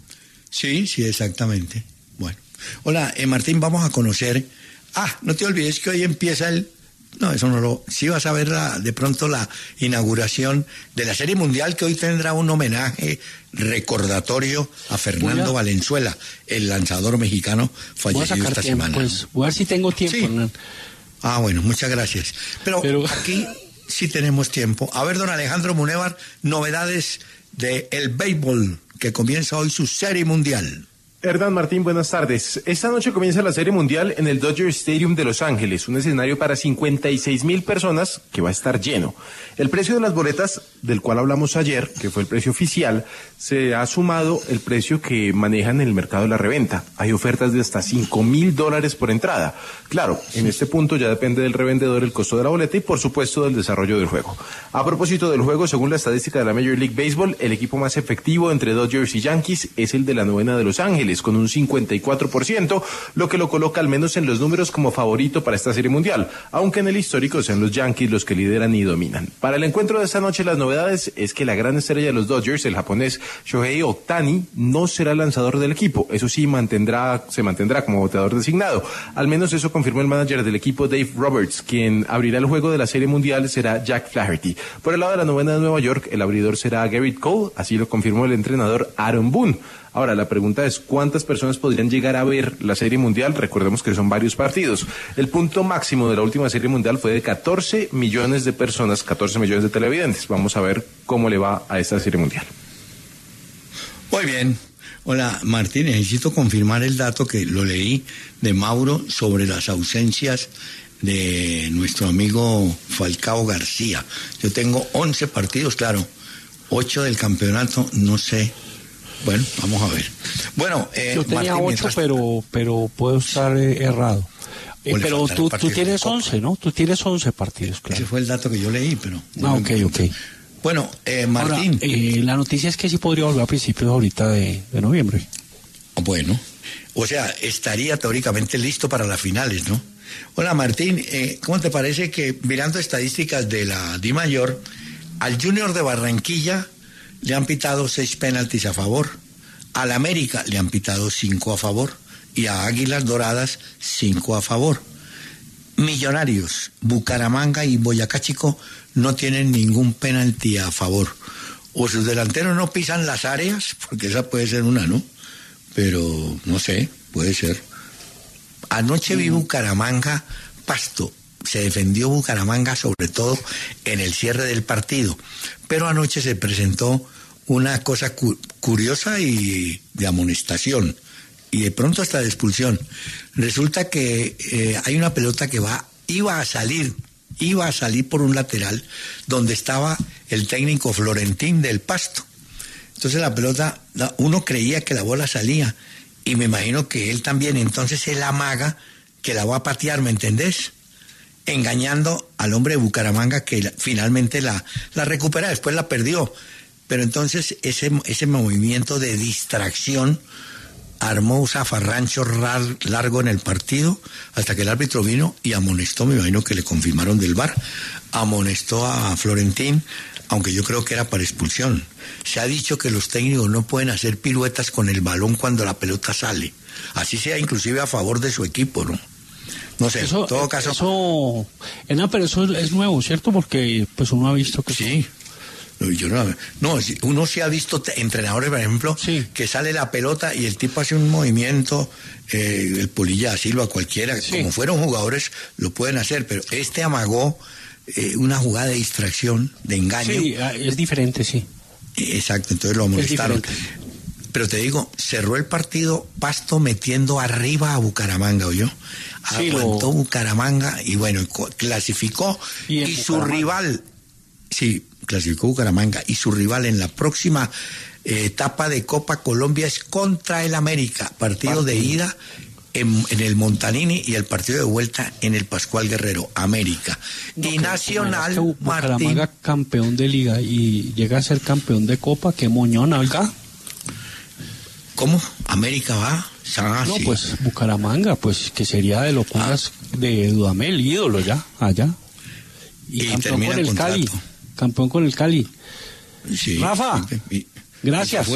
Sí, exactamente. Bueno. Hola, Martín, vamos a conocer... no te olvides que hoy empieza el... No, eso no lo... Sí vas a ver de pronto la inauguración de la Serie Mundial, que hoy tendrá un homenaje recordatorio a Fernando Valenzuela, el lanzador mexicano fallecido esta semana. Pues, voy a ver si tengo tiempo, sí. Hernán. Bueno, muchas gracias. Pero aquí sí tenemos tiempo. A ver, don Alejandro Munévar, novedades del béisbol, que comienza hoy su Serie Mundial. Hernán, Martín, buenas tardes. Esta noche comienza la Serie Mundial en el Dodger Stadium de Los Ángeles, un escenario para 56,000 personas que va a estar lleno. El precio de las boletas, del cual hablamos ayer, que fue el precio oficial, se ha sumado el precio que manejan en el mercado de la reventa. Hay ofertas de hasta $5,000 por entrada. Claro, en este punto ya depende del revendedor el costo de la boleta y, por supuesto, del desarrollo del juego. A propósito del juego, según la estadística de la Major League Baseball, el equipo más efectivo entre Dodgers y Yankees es el de la novena de Los Ángeles, con un 54%, lo que lo coloca al menos en los números como favorito para esta Serie Mundial, aunque en el histórico sean los Yankees los que lideran y dominan. Para el encuentro de esta noche, las novedades es que la gran estrella de los Dodgers, el japonés Shohei Ohtani, no será el lanzador del equipo. Eso sí, se mantendrá como bateador designado. Al menos eso confirmó el manager del equipo, Dave Roberts. Quien abrirá el juego de la Serie Mundial será Jack Flaherty. Por el lado de la novena de Nueva York, el abridor será Garrett Cole, así lo confirmó el entrenador Aaron Boone. Ahora, la pregunta es, ¿cuántas personas podrían llegar a ver la Serie Mundial? Recordemos que son varios partidos. El punto máximo de la última Serie Mundial fue de 14 millones de personas, 14 millones de televidentes. Vamos a ver cómo le va a esta Serie Mundial. Muy bien. Hola, Martín, necesito confirmar el dato que lo leí de Mauro sobre las ausencias de nuestro amigo Falcao García. Yo tengo 11 partidos, claro, 8 del campeonato, no sé. Bueno, vamos a ver. Bueno, yo tenía Martín, 8, pero puedo estar errado. Pero tú tienes 11, ¿no? Tú tienes 11 partidos, claro. Ese fue el dato que yo leí, pero... Ok. Bueno, Martín... Ahora, la noticia es que sí podría volver a principios ahorita de noviembre. Bueno, o sea, estaría teóricamente listo para las finales, ¿no? Hola, Martín, ¿cómo te parece que, mirando estadísticas de la DIMAYOR, al Junior de Barranquilla le han pitado 6 penaltis a favor, al América le han pitado 5 a favor y a Águilas Doradas 5 a favor. Millonarios, Bucaramanga y Boyacá Chico no tienen ningún penalti a favor. O sus delanteros no pisan las áreas, porque esa puede ser una, ¿no? Pero no sé, puede ser. Anoche vi Bucaramanga Pasto. Se defendió Bucaramanga sobre todo en el cierre del partido. Pero anoche se presentó una cosa curiosa y de amonestación. Y de pronto hasta de expulsión. Resulta que hay una pelota que iba a salir por un lateral donde estaba el técnico Florentín del Pasto. Entonces la pelota, uno creía que la bola salía y me imagino que él también, entonces él amaga que la va a patear, ¿me entendés? Engañando al hombre de Bucaramanga que finalmente la recupera, después la perdió. Pero entonces ese movimiento de distracción armó un zafarrancho largo en el partido hasta que el árbitro vino y amonestó, me imagino que le confirmaron del VAR, amonestó a Florentín, aunque yo creo que era para expulsión. Se ha dicho que los técnicos no pueden hacer piruetas con el balón cuando la pelota sale, así sea inclusive a favor de su equipo, ¿no? No sé, en todo caso... pero eso es nuevo, ¿cierto? Porque pues uno ha visto que... Sí. Uno sí ha visto entrenadores, por ejemplo, sí, que sale la pelota y el tipo hace un movimiento, el Polilla da Silva, cualquiera, sí, como fueron jugadores, lo pueden hacer, pero amagó una jugada de distracción, de engaño. Sí, es diferente, sí. Exacto, entonces lo amonestaron. Pero te digo, cerró el partido Pasto metiendo arriba a Bucaramanga, ¿oyó? Sí, aguantó Bucaramanga y bueno, clasificó y su rival, sí, clasificó Bucaramanga y su rival en la próxima etapa de Copa Colombia es contra el América, partido de ida en el Montanini y el partido de vuelta en el Pascual Guerrero, América. No, y Nacional, Bucaramanga Martín, campeón de liga y llega a ser campeón de Copa, qué moñón, ¿alga? ¿cómo? ¿América va? No, Sí. pues Bucaramanga, pues que sería de locuras de Dudamel, ídolo ya, allá. Y campeón termina con el contrato. Cali. Campeón con el Cali. Sí. Rafa, gracias.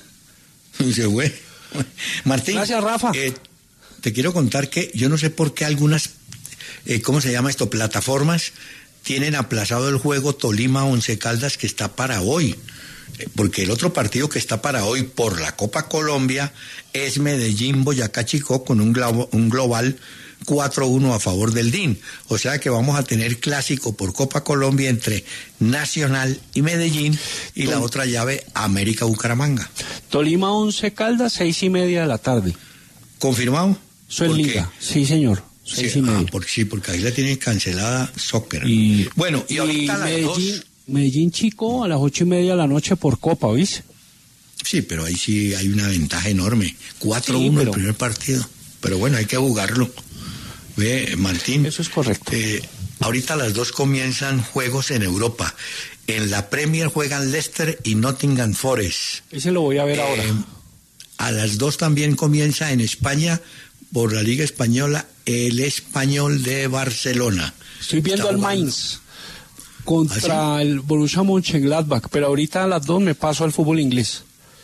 Se fue. Martín. Gracias, Rafa. Te quiero contar que yo no sé por qué algunas, ¿cómo se llama esto? Plataformas tienen aplazado el juego Tolima Once Caldas que está para hoy. Porque el otro partido que está para hoy por la Copa Colombia es Medellín Boyacá Chicó con un global 4-1 a favor del DIN. O sea que vamos a tener clásico por Copa Colombia entre Nacional y Medellín y la otra llave América Bucaramanga. Tolima 11 Caldas, 6:30 de la tarde. ¿Confirmado? Eso es liga. Sí, señor. 6:30. Porque ahí la tienen cancelada Soccer. Bueno, y ahorita a las Medellín, 2... Medellín Chico a las 8:30 de la noche por Copa, ¿viste? Sí, pero ahí sí hay una ventaja enorme. 4-1 pero... el primer partido. Pero bueno, hay que jugarlo. Ve, Martín. Eso es correcto. Ahorita a las 2 comienzan juegos en Europa. En la Premier juegan Leicester y Nottingham Forest. Ese lo voy a ver ahora. A las 2 también comienza en España, por la Liga Española, el Español de Barcelona. Estoy viendo al Mainz contra el Borussia Mönchengladbach, pero ahorita a las 2 me paso al fútbol inglés.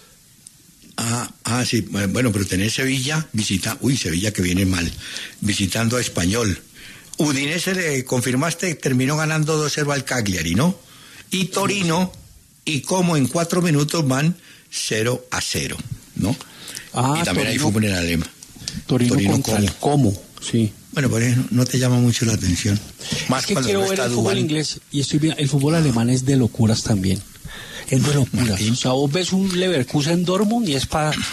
Sí, bueno, pero tenés Sevilla, Sevilla que viene mal, visitando a Español. Udinese, le confirmaste, terminó ganando 2-0 al Cagliari, ¿no? Y Torino, y como en 4 minutos van 0-0, ¿no? Y también Torino, hay fútbol en alemán. Torino contra el Como, sí. Bueno, pues no te llama mucho la atención. Más es que cuando quiero no ver está el fútbol Duvall. inglés y estoy viendo, el fútbol alemán es de locuras también. Es de locuras. Martín. O sea, vos ves un Leverkusen Dortmund y es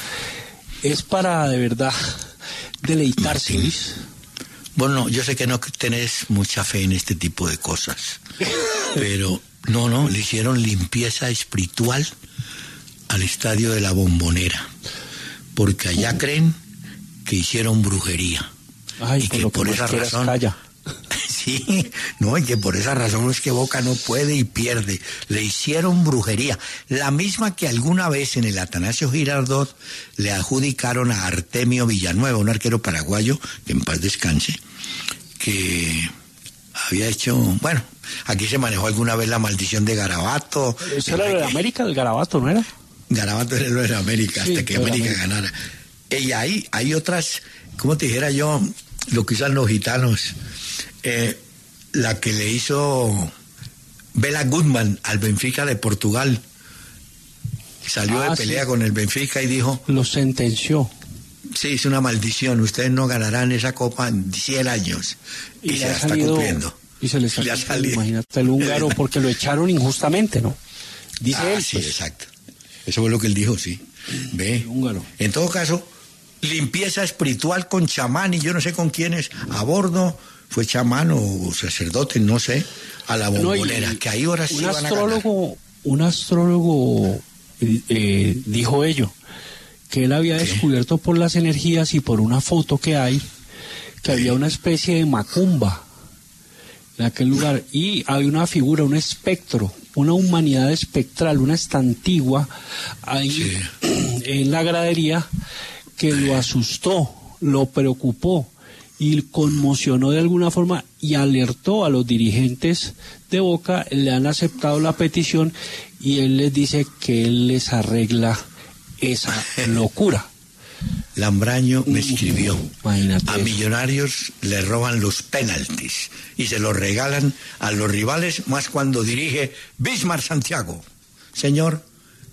para de verdad deleitarse, ¿ves? Bueno, yo sé que no tenés mucha fe en este tipo de cosas, pero no, le hicieron limpieza espiritual al estadio de la Bombonera, porque allá creen que hicieron brujería. Ay, y que por esa razón... Calla. Sí, no, y que por esa razón es que Boca no puede y pierde. Le hicieron brujería, la misma que alguna vez en el Atanasio Girardot le adjudicaron a Artemio Villanueva, un arquero paraguayo, que en paz descanse, que había hecho, bueno, aquí se manejó alguna vez la maldición de Garabato. ¿Eso era lo de América, el Garabato, no era? Garabato era lo de América, Sí, hasta que América ganara. Y ahí hay otras, como te dijera yo, lo que usan los gitanos. La que le hizo Bela Goodman al Benfica de Portugal, salió de pelea con el Benfica y dijo, lo sentenció. sí, es una maldición, ustedes no ganarán esa copa en 100 años y se la está cumpliendo. Y se les ha salido, imagínate, el húngaro, porque lo echaron injustamente, ¿no? Dice él. Sí, pues. exacto, eso fue lo que él dijo, sí. Ve, El húngaro. en todo caso, limpieza espiritual con chamán y yo no sé con quiénes a bordo. Fue chamán o sacerdote, no sé, a la Bombonera, que ahí ahora sí van a ganar. Un astrólogo dijo ello, que él había descubierto por las energías y por una foto que hay, que había una especie de macumba en aquel lugar, y había una figura, un espectro, una humanidad espectral, una estantigua, ahí en la gradería, que lo asustó, lo preocupó, y conmocionó de alguna forma y alertó a los dirigentes de Boca, le han aceptado la petición y él les dice que él les arregla esa locura. Lambraño me escribió, Imagínate a eso. Millonarios le roban los penaltis y se los regalan a los rivales, más cuando dirige Bismar Santiago. Señor,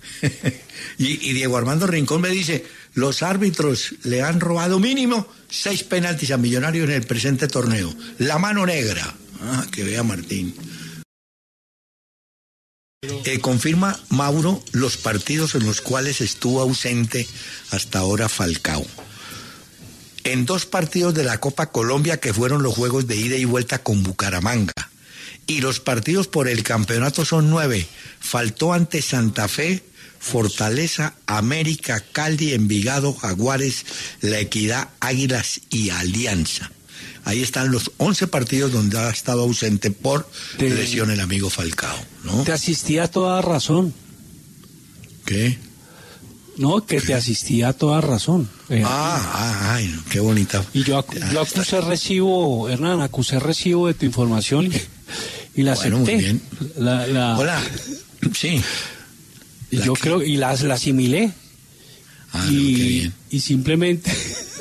y Diego Armando Rincón me dice, los árbitros le han robado mínimo 6 penaltis a Millonarios en el presente torneo. La mano negra. Que vea Martín. Confirma Mauro los partidos en los cuales estuvo ausente hasta ahora Falcao. En 2 partidos de la Copa Colombia, que fueron los juegos de ida y vuelta con Bucaramanga. Y los partidos por el campeonato son 9. Faltó ante Santa Fe, Fortaleza, América, Cali, Envigado, Jaguares, La Equidad, Águilas y Alianza. Ahí están los 11 partidos donde ha estado ausente por lesión el amigo Falcao, ¿no? Te asistía a toda razón. ¿Qué? No, que te asistía a toda razón. Ay, qué bonita. Y yo acusé recibo, Hernán, de tu información y la acepté. Muy bien. Hola, sí. Yo creo, y la asimilé. Qué bien. Y simplemente...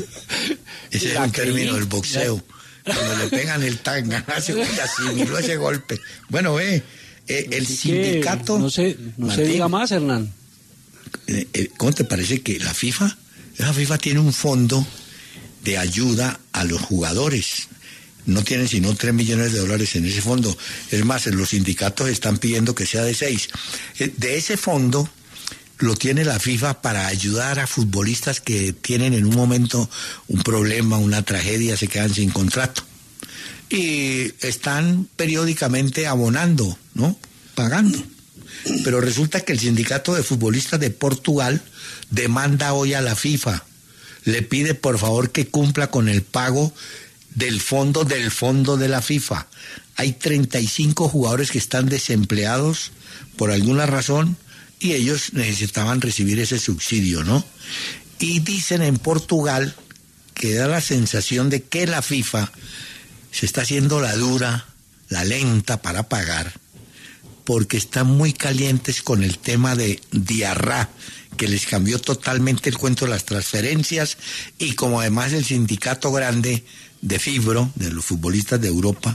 Ese es un término del boxeo. Cuando le pegan el tanganazo, asimiló ese golpe. Bueno, el sindicato... No se diga más, Hernán. ¿Cómo te parece que la FIFA tiene un fondo de ayuda a los jugadores? No tienen sino $3 millones en ese fondo. Es más, los sindicatos están pidiendo que sea de 6. De ese fondo lo tiene la FIFA para ayudar a futbolistas que tienen en un momento un problema, una tragedia, se quedan sin contrato. Y están periódicamente abonando, ¿no? Pagando. Pero resulta que el sindicato de futbolistas de Portugal demanda hoy a la FIFA. Le pide por favor que cumpla con el pago del fondo de la FIFA. Hay 35 jugadores que están desempleados por alguna razón y ellos necesitaban recibir ese subsidio, ¿no? Y dicen en Portugal que da la sensación de que la FIFA se está haciendo la dura, la lenta para pagar, porque están muy calientes con el tema de Diarra, que les cambió totalmente el cuento de las transferencias, y como además el sindicato grande de Fibro, de los futbolistas de Europa,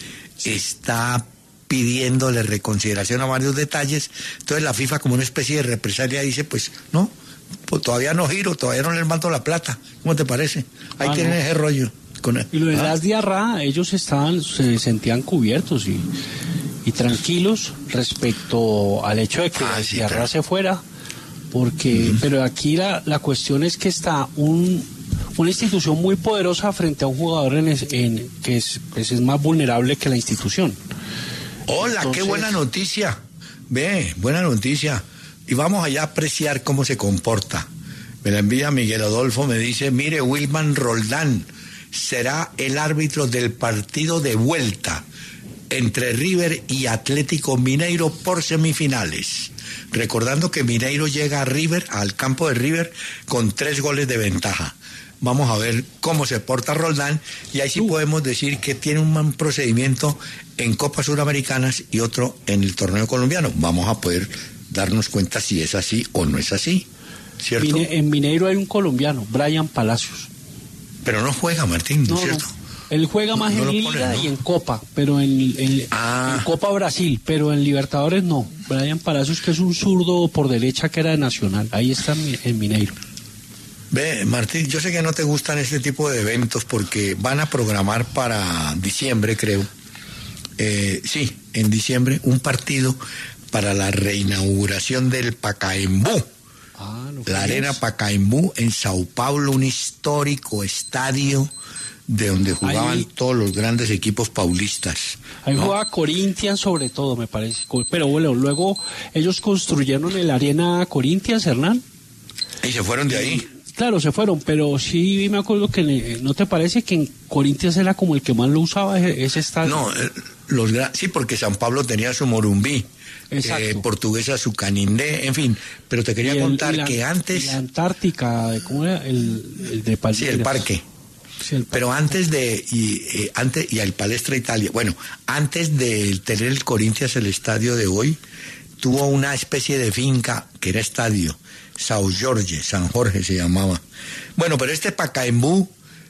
está pidiéndole reconsideración a varios detalles. Entonces la FIFA, como una especie de represalia, dice, pues no, pues todavía no giro, todavía no les mando la plata. ¿Cómo te parece? Ahí tienen ese rollo. Y lo de las Diarra, ellos se sentían cubiertos y tranquilos respecto al hecho de que Diarra se fuera, porque pero aquí la cuestión es que está una institución muy poderosa frente a un jugador que es más vulnerable que la institución. Hola, entonces, qué buena noticia. Buena noticia. Y vamos allá a apreciar cómo se comporta. Me la envía Miguel Adolfo, me dice, mire, Wilman Roldán será el árbitro del partido de vuelta entre River y Atlético Mineiro por semifinales. Recordando que Mineiro llega a River, al campo de River, con 3 goles de ventaja. Vamos a ver cómo se porta Roldán, y ahí sí podemos decir que tiene un procedimiento en Copas Suramericanas y otro en el torneo colombiano. Vamos a poder darnos cuenta si es así o no es así, ¿cierto? En Mineiro hay un colombiano, Brian Palacios. Pero no juega, Martín, ¿no es cierto? Él juega más en Liga y en Copa, pero en Copa Brasil, pero en Libertadores no. Brian Palacios, que es un zurdo por derecha que era de Nacional, ahí está en Mineiro. Martín, yo sé que no te gustan este tipo de eventos porque van a programar para diciembre, creo. Sí, en diciembre, un partido para la reinauguración del Pacaembu. La Arena Pacaembu en Sao Paulo, un histórico estadio de donde jugaban todos los grandes equipos paulistas. Ahí jugaba Corinthians sobre todo, me parece. Pero bueno, luego ellos construyeron el Arena Corinthians, Hernán. Y se fueron de ahí. Claro, se fueron, pero sí me acuerdo que ¿no te parece que en Corinthians era como el que más lo usaba ese estadio? No, sí, porque San Pablo tenía su Morumbí, Portuguesa su Canindé, en fin, pero te quería contar que antes... La Antártica, ¿cómo era? El de Palestra. Sí, el parque. Sí, pero antes y al Palestra Italia, bueno, antes de tener el Corinthians el estadio de hoy, tuvo una especie de finca que era estadio, San Jorge se llamaba. Bueno, pero este Pacaembu,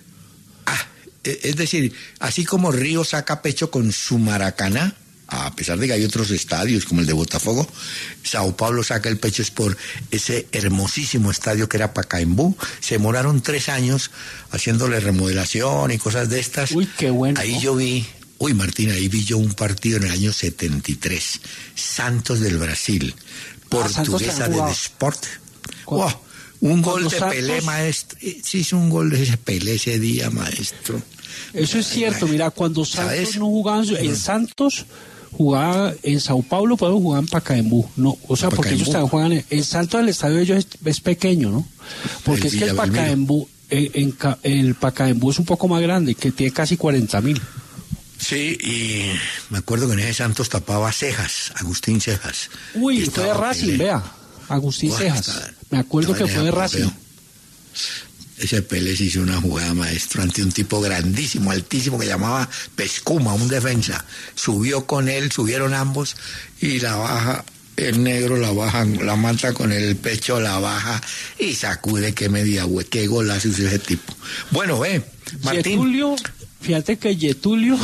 es decir, así como Río saca pecho con su Maracaná, a pesar de que hay otros estadios como el de Botafogo, Sao Paulo saca el pecho es por ese hermosísimo estadio que era Pacaembu. Se demoraron 3 años haciéndole remodelación y cosas de estas. Uy, qué bueno. Ahí yo vi Uy, Martín, ahí vi yo un partido en el año 73. Santos del Brasil. Portuguesa del Sport. Wow, un gol de Pelé, maestro. Sí, hizo un gol de ese Pelé ese día, maestro. Eso es cierto, mira, cuando Santos no jugaba en Santos, jugaba en Sao Paulo, pero jugaba en Pacaembu. No, o sea, porque ellos también juegan en Santos, el estadio de ellos es pequeño, ¿no? Porque es que el Pacaembu, el Pacaembu es un poco más grande, que tiene casi 40.000. Sí, y me acuerdo que en ese Santos tapaba Cejas, Agustín Cejas. Uy, fue de Racing, vea, Agustín Cejas. Me acuerdo que fue de Racing. Ese Pelé hizo una jugada, maestro, ante un tipo grandísimo, altísimo, que llamaba Pescuma, un defensa. Subió con él, subieron ambos, y la baja, el negro la baja, la mata con el pecho, la baja, y sacude qué golazo hizo ese tipo. Bueno, Martín. Getulio, fíjate que Getulio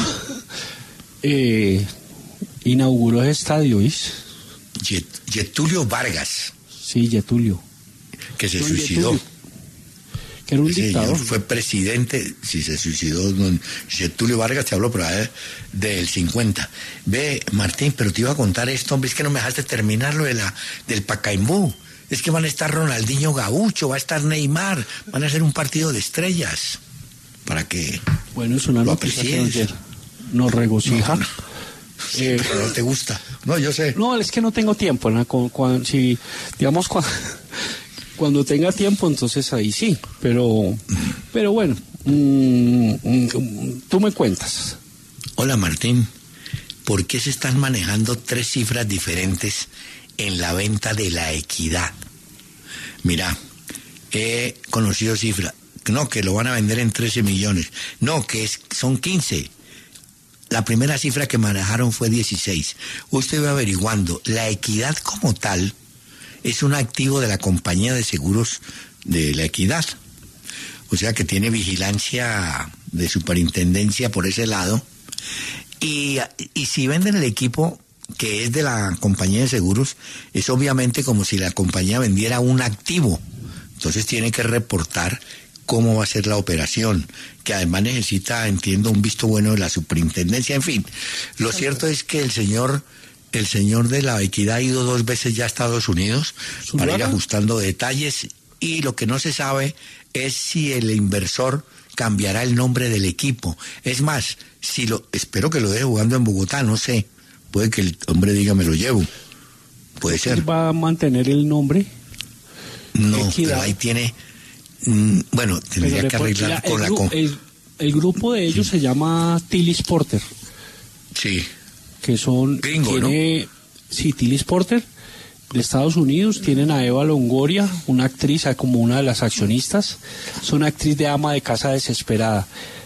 inauguró ese estadio, ¿viste? Getulio Vargas. Sí, Getulio. Que se suicidó. Que era un dictador. Fue presidente, si se suicidó, Getulio Vargas, te hablo, pero del 50. Ve, Martín, pero te iba a contar esto, hombre, es que no me dejaste terminar lo del Pacaembu. Es que van a estar Ronaldinho Gaucho, va a estar Neymar, van a hacer un partido de estrellas. Para que bueno, es una noticia que nos regocija. No. Sí, pero no te gusta. No, yo sé. No, es que no tengo tiempo. Si, digamos, cuando tenga tiempo, entonces ahí sí. Pero bueno, tú me cuentas. Hola, Martín. ¿Por qué se están manejando 3 cifras diferentes en la venta de La Equidad? Mira, he conocido cifras. No, que lo van a vender en 13 millones. No, que son 15. La primera cifra que manejaron fue 16. Usted va averiguando. La Equidad como tal es un activo de la compañía de seguros de La Equidad. O sea que tiene vigilancia de superintendencia por ese lado. Y si venden el equipo que es de la compañía de seguros, es obviamente como si la compañía vendiera un activo. Entonces tiene que reportar cómo va a ser la operación, que además necesita, entiendo, un visto bueno de la superintendencia, en fin. Lo cierto es que el señor de La Equidad ha ido 2 veces ya a Estados Unidos para ir ajustando detalles, y lo que no se sabe es si el inversor cambiará el nombre del equipo. Es más, espero que lo deje jugando en Bogotá, no sé, puede que el hombre diga me lo llevo, puede ser. ¿Va a mantener el nombre? No, pero ahí tiene... Bueno, tendría que arreglar con el grupo de ellos se llama Tillis Porter. Sí. Que son... Gringo, ¿no? Sí, Tillis Porter, de Estados Unidos. Tienen a Eva Longoria, una actriz, como una de las accionistas. Es una actriz de ama de casa desesperada.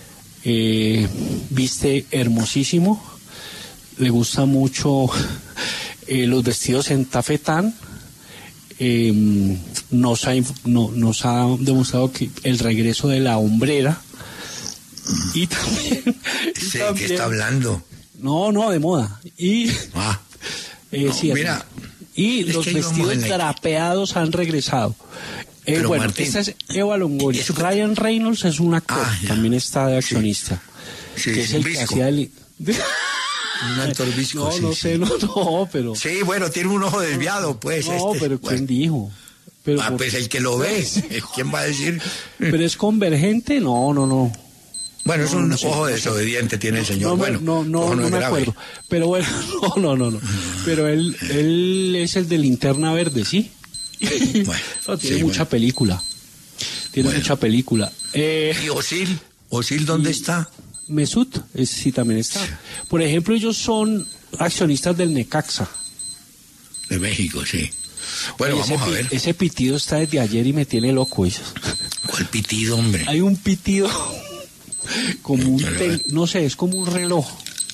Viste hermosísimo. Le gusta mucho los vestidos en tafetán. Nos ha demostrado que el regreso de la hombrera y también ¿qué está hablando? No, de moda. Y sí, mira, y los vestidos drapeados han regresado. Bueno, Martín, esta es Eva Longoria. Ryan Reynolds es un actor, también está de accionista. Sí, que es el que hacía un actor visco. No, pero... Sí, bueno, tiene un ojo desviado, pues. No, pero ¿quién dijo? Pero pues el que lo ve, ¿quién va a decir? ¿Pero es convergente? No. Bueno, es un ojo desobediente tiene el señor. No me acuerdo. Pero bueno, no. Pero él es el de Linterna Verde, ¿sí? Bueno, tiene mucha película. Mucha película. ¿Y Osil dónde está? Mesut, sí también está. Por ejemplo, ellos son accionistas del Necaxa. De México, sí. Bueno, vamos a ver. Ese pitido está desde ayer y me tiene loco eso. ¿Cuál pitido, hombre? Hay un pitido como no sé, es como un reloj.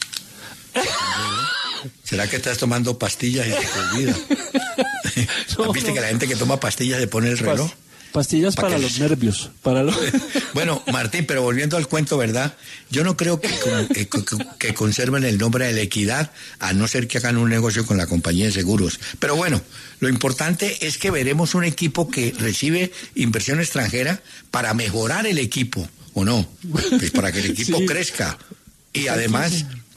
¿Será que estás tomando pastillas y se te olvida? ¿Viste que la gente que toma pastillas le pone el reloj? Pastillas para los nervios. Bueno, Martín, pero volviendo al cuento, ¿verdad? Yo no creo que conserven el nombre de La Equidad, a no ser que hagan un negocio con la compañía de seguros. Pero bueno, lo importante es que veremos un equipo que recibe inversión extranjera para mejorar el equipo, ¿o no? Pues para que el equipo crezca. Y además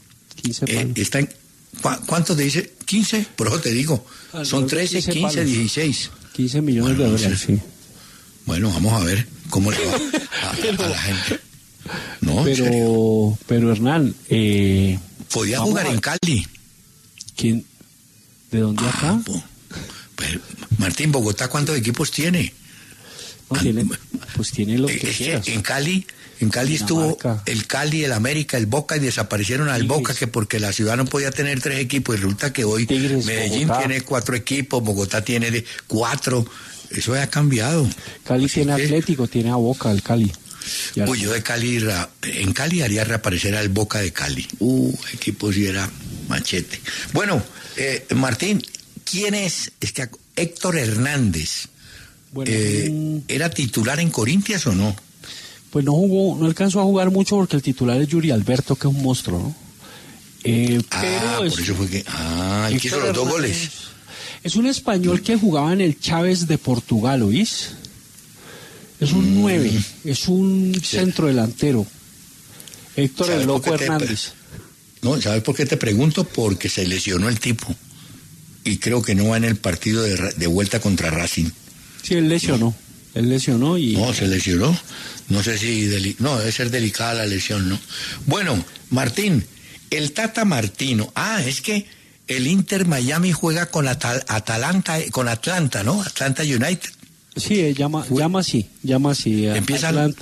15 palos. ¿Cuánto te dice? 15, por eso te digo. Son 13, 15, palos. 16. 15 millones de dólares, sí. Bueno, vamos a ver cómo le va a la gente. No, pero Hernán... podía jugar en Cali. ¿Quién? ¿De dónde acá? Pues, Martín, ¿Bogotá cuántos equipos tiene? No, tiene los que quieras. En Cali estuvo el Cali, el América, el Boca, y desaparecieron al Boca, que porque la ciudad no podía tener 3 equipos, y resulta que hoy Tigres, Medellín Bogotá tiene 4 equipos, Bogotá tiene 4, eso ya ha cambiado. Cali tiene Atlético, tiene a Boca, el Cali. Uy, yo de Cali, en Cali haría reaparecer al Boca de Cali. Equipo si era machete. Bueno, Martín, ¿quién es? Es que Héctor Hernández, bueno, ¿era titular en Corinthians o no? Pues no alcanzó a jugar mucho porque el titular es Yuri Alberto, que es un monstruo, ¿no? Pero por eso fue que... el que hizo los 2 goles. Es un español que jugaba en el Chávez de Portugal, ¿oís? Es un 9, es un centro delantero. Héctor el Loco Hernández. No, ¿sabes por qué te pregunto? Porque se lesionó el tipo. Y creo que no va en el partido de vuelta contra Racing. Sí, él lesionó. Él lesionó y... No, se lesionó. No sé si... No, debe ser delicada la lesión, ¿no? Bueno, Martín, el Tata Martino... es que el Inter Miami juega con Atlanta, ¿no? Atlanta United. Sí, llama así. Empiezan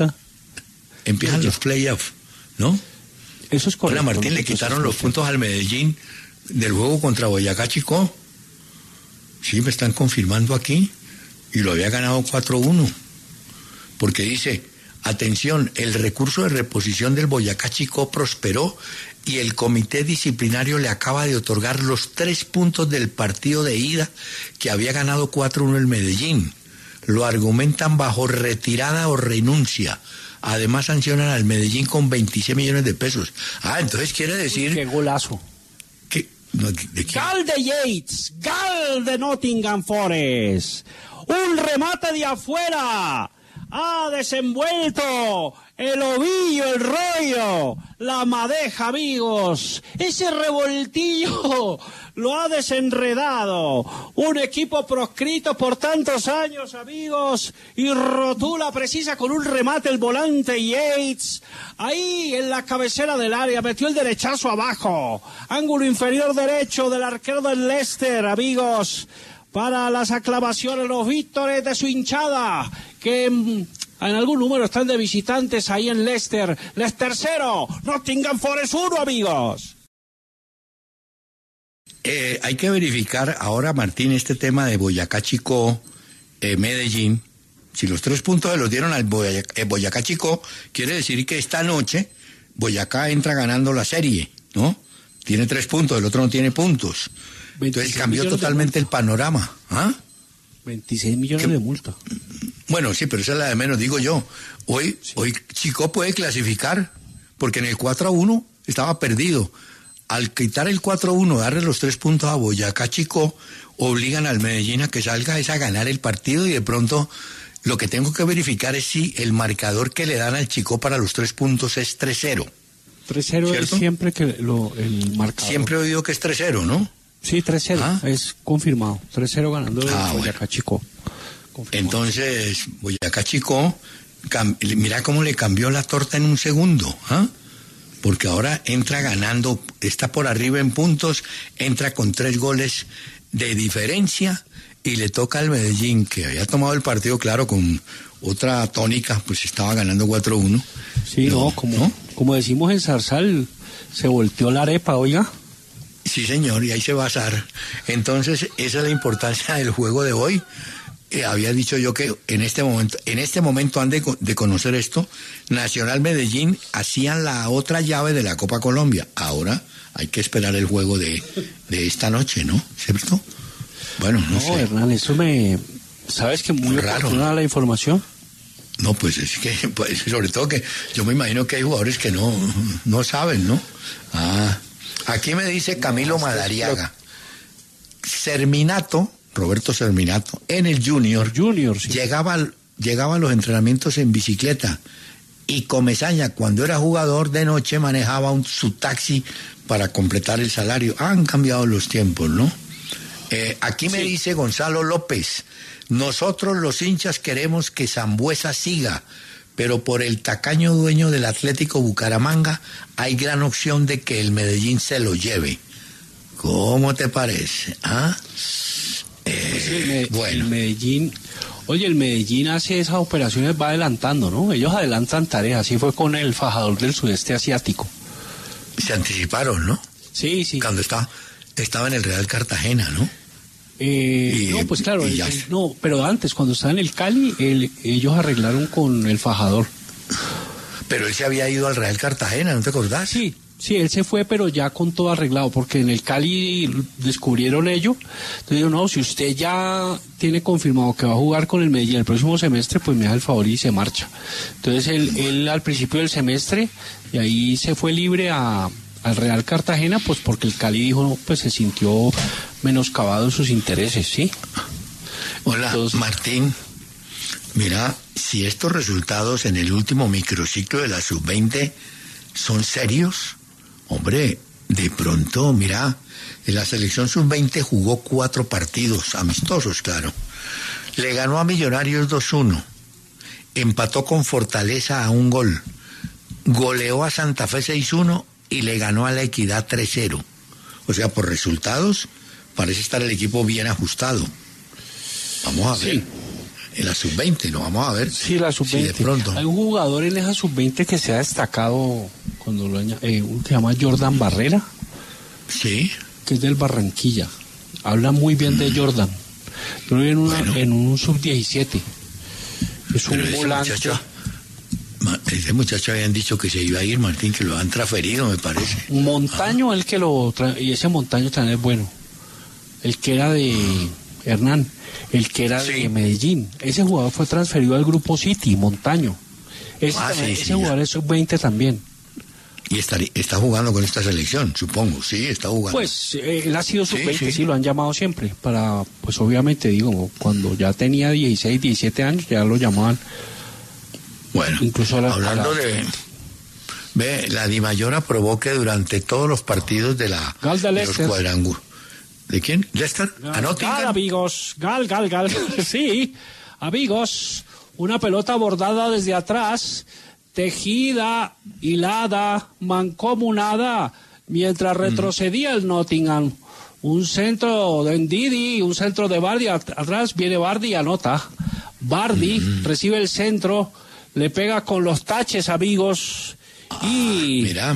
los playoffs, ¿no? Eso es correcto. Hola, Martín, le quitaron los puntos al Medellín del juego contra Boyacá Chicó. Sí, me están confirmando aquí. Y lo había ganado 4-1. Porque dice, atención, el recurso de reposición del Boyacá Chicó prosperó y el comité disciplinario le acaba de otorgar los 3 puntos del partido de ida que había ganado 4-1 el Medellín. Lo argumentan bajo retirada o renuncia. Además sancionan al Medellín con 26 millones de pesos. Entonces quiere decir... ¡Qué golazo! ¿De qué? ¡Gol de Yates! ¡Gol de Nottingham Forest! ¡Un remate de afuera! ¡Ha desenvuelto el ovillo, el rollo, la madeja, amigos! ¡Ese revoltillo lo ha desenredado! Un equipo proscrito por tantos años, amigos, y rotula precisa con un remate el volante Yates. Ahí en la cabecera del área, metió el derechazo abajo. Ángulo inferior derecho del arquero del Leicester, amigos, para las aclamaciones, los víctores de su hinchada, que en algún número están de visitantes ahí en Leicester. Leicester 0, Nottingham Forest 1, amigos. Hay que verificar ahora, Martín, este tema de Boyacá Chicó, Medellín. Si los 3 puntos se los dieron al Boyacá Chicó, quiere decir que esta noche Boyacá entra ganando la serie, ¿no? Tiene 3 puntos, el otro no tiene puntos. Entonces cambió totalmente el panorama. 26 millones de multa. Bueno, sí, pero esa es la de menos, digo yo. Hoy Chicó puede clasificar, porque en el 4-1 estaba perdido. Al quitar el 4-1, darle los 3 puntos a Boyacá Chicó, obligan al Medellín a que salga a ganar el partido, y de pronto lo que tengo que verificar es si el marcador que le dan al Chicó para los 3 puntos es 3-0. 3-0 es siempre que el marcador. Siempre he oído que es 3-0, ¿no? Sí, 3-0, es confirmado. 3-0 ganando Boyacá Chicó. Entonces, Boyacá Chicó, mira cómo le cambió la torta en un segundo, porque ahora entra ganando, está por arriba en puntos, entra con 3 goles de diferencia, y le toca al Medellín, que había tomado el partido, claro, con otra tónica, pues estaba ganando 4-1. Sí, como decimos en Zarzal, se volteó la arepa, oiga. Sí, señor, y ahí se va a asar. Entonces, esa es la importancia del juego de hoy. Había dicho yo que en este momento han de conocer esto. Nacional Medellín hacían la otra llave de la Copa Colombia. Ahora hay que esperar el juego de esta noche, ¿no? ¿Cierto? Bueno, no sé. Hernán, ¿sabes que muy raro la información? No, pues es que, sobre todo que yo me imagino que hay jugadores que no saben, ¿no? Aquí me dice Camilo Madariaga. Roberto Serminato, en el Junior sí. llegaba a los entrenamientos en bicicleta, y Comesaña, cuando era jugador de noche, manejaba su taxi para completar el salario. Han cambiado los tiempos, ¿no? Aquí me dice Gonzalo López, nosotros los hinchas queremos que Sambuesa siga, pero por el tacaño dueño del Atlético Bucaramanga hay gran opción de que el Medellín se lo lleve. ¿Cómo te parece? ¿Ah? Bueno. El Medellín hace esas operaciones, va adelantando, ¿no? Ellos adelantan tareas, así fue con el fajador del sudeste asiático. Se anticiparon, ¿no? Sí. Cuando estaba en el Real Cartagena, ¿no? No, pues claro, no, pero antes, cuando estaba en el Cali, ellos arreglaron con el fajador. Pero él se había ido al Real Cartagena, ¿no te acordás? Sí, él se fue, pero ya con todo arreglado, porque en el Cali descubrieron ello. Entonces digo, no, si usted ya tiene confirmado que va a jugar con el Medellín el próximo semestre, pues me da el favor y se marcha. Entonces él al principio del semestre, y ahí se fue libre al Real Cartagena, pues porque el Cali dijo, no, pues se sintió menoscabado en sus intereses, ¿sí? Hola, entonces, Martín, mira, si estos resultados en el último microciclo de la Sub-20 son serios, hombre, de pronto, mira, en la selección Sub-20 jugó 4 partidos, amistosos, claro. Le ganó a Millonarios 2-1, empató con Fortaleza a 1 gol, goleó a Santa Fe 6-1 y le ganó a La Equidad 3-0. O sea, por resultados, parece estar el equipo bien ajustado. Vamos a ver. Sí. En la Sub-20, ¿no? Vamos a ver. Sí, la Sub-20. Si de pronto. Hay un jugador en esa Sub-20 que se ha destacado, cuando que se llama Jordan Barrera. Sí. Que es del Barranquilla. Habla muy bien de Jordan. Yo lo vi en un Sub-17. Es un volante. Ese muchacho habían dicho que se iba a ir, Martín, que lo han transferido, me parece. Montaño, el que y ese Montaño también es bueno. El que era de Hernán, el que era de Medellín. Ese jugador fue transferido al Grupo City, Montaño. Ese jugador es sub-20 también. Y está jugando con esta selección, supongo, sí, está jugando. Pues él ha sido sub-20, sí, lo han llamado siempre. Para, pues obviamente, digo, cuando ya tenía 16, 17 años, ya lo llamaban. Bueno, incluso hablando de... Ve, la Dimayor aprobó que durante todos los partidos de los cuadrangulos... ¿De quién? ¿Leicester? Gal, amigos. Gal. Sí, amigos. Una pelota bordada desde atrás, tejida, hilada, mancomunada, mientras retrocedía el Nottingham. Un centro de Ndidi, un centro de Vardy. Atrás viene Vardy y anota. Vardy recibe el centro, le pega con los taches, amigos. Y mira,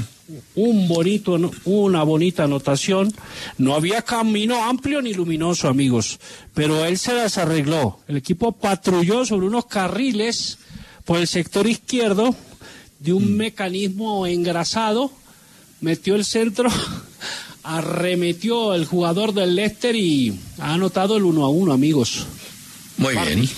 una bonita anotación. No había camino amplio ni luminoso, amigos, pero él se las arregló. El equipo patrulló sobre unos carriles por el sector izquierdo de un mecanismo engrasado, metió el centro, arremetió el jugador del Leicester y ha anotado el 1-1, amigos. Muy bien.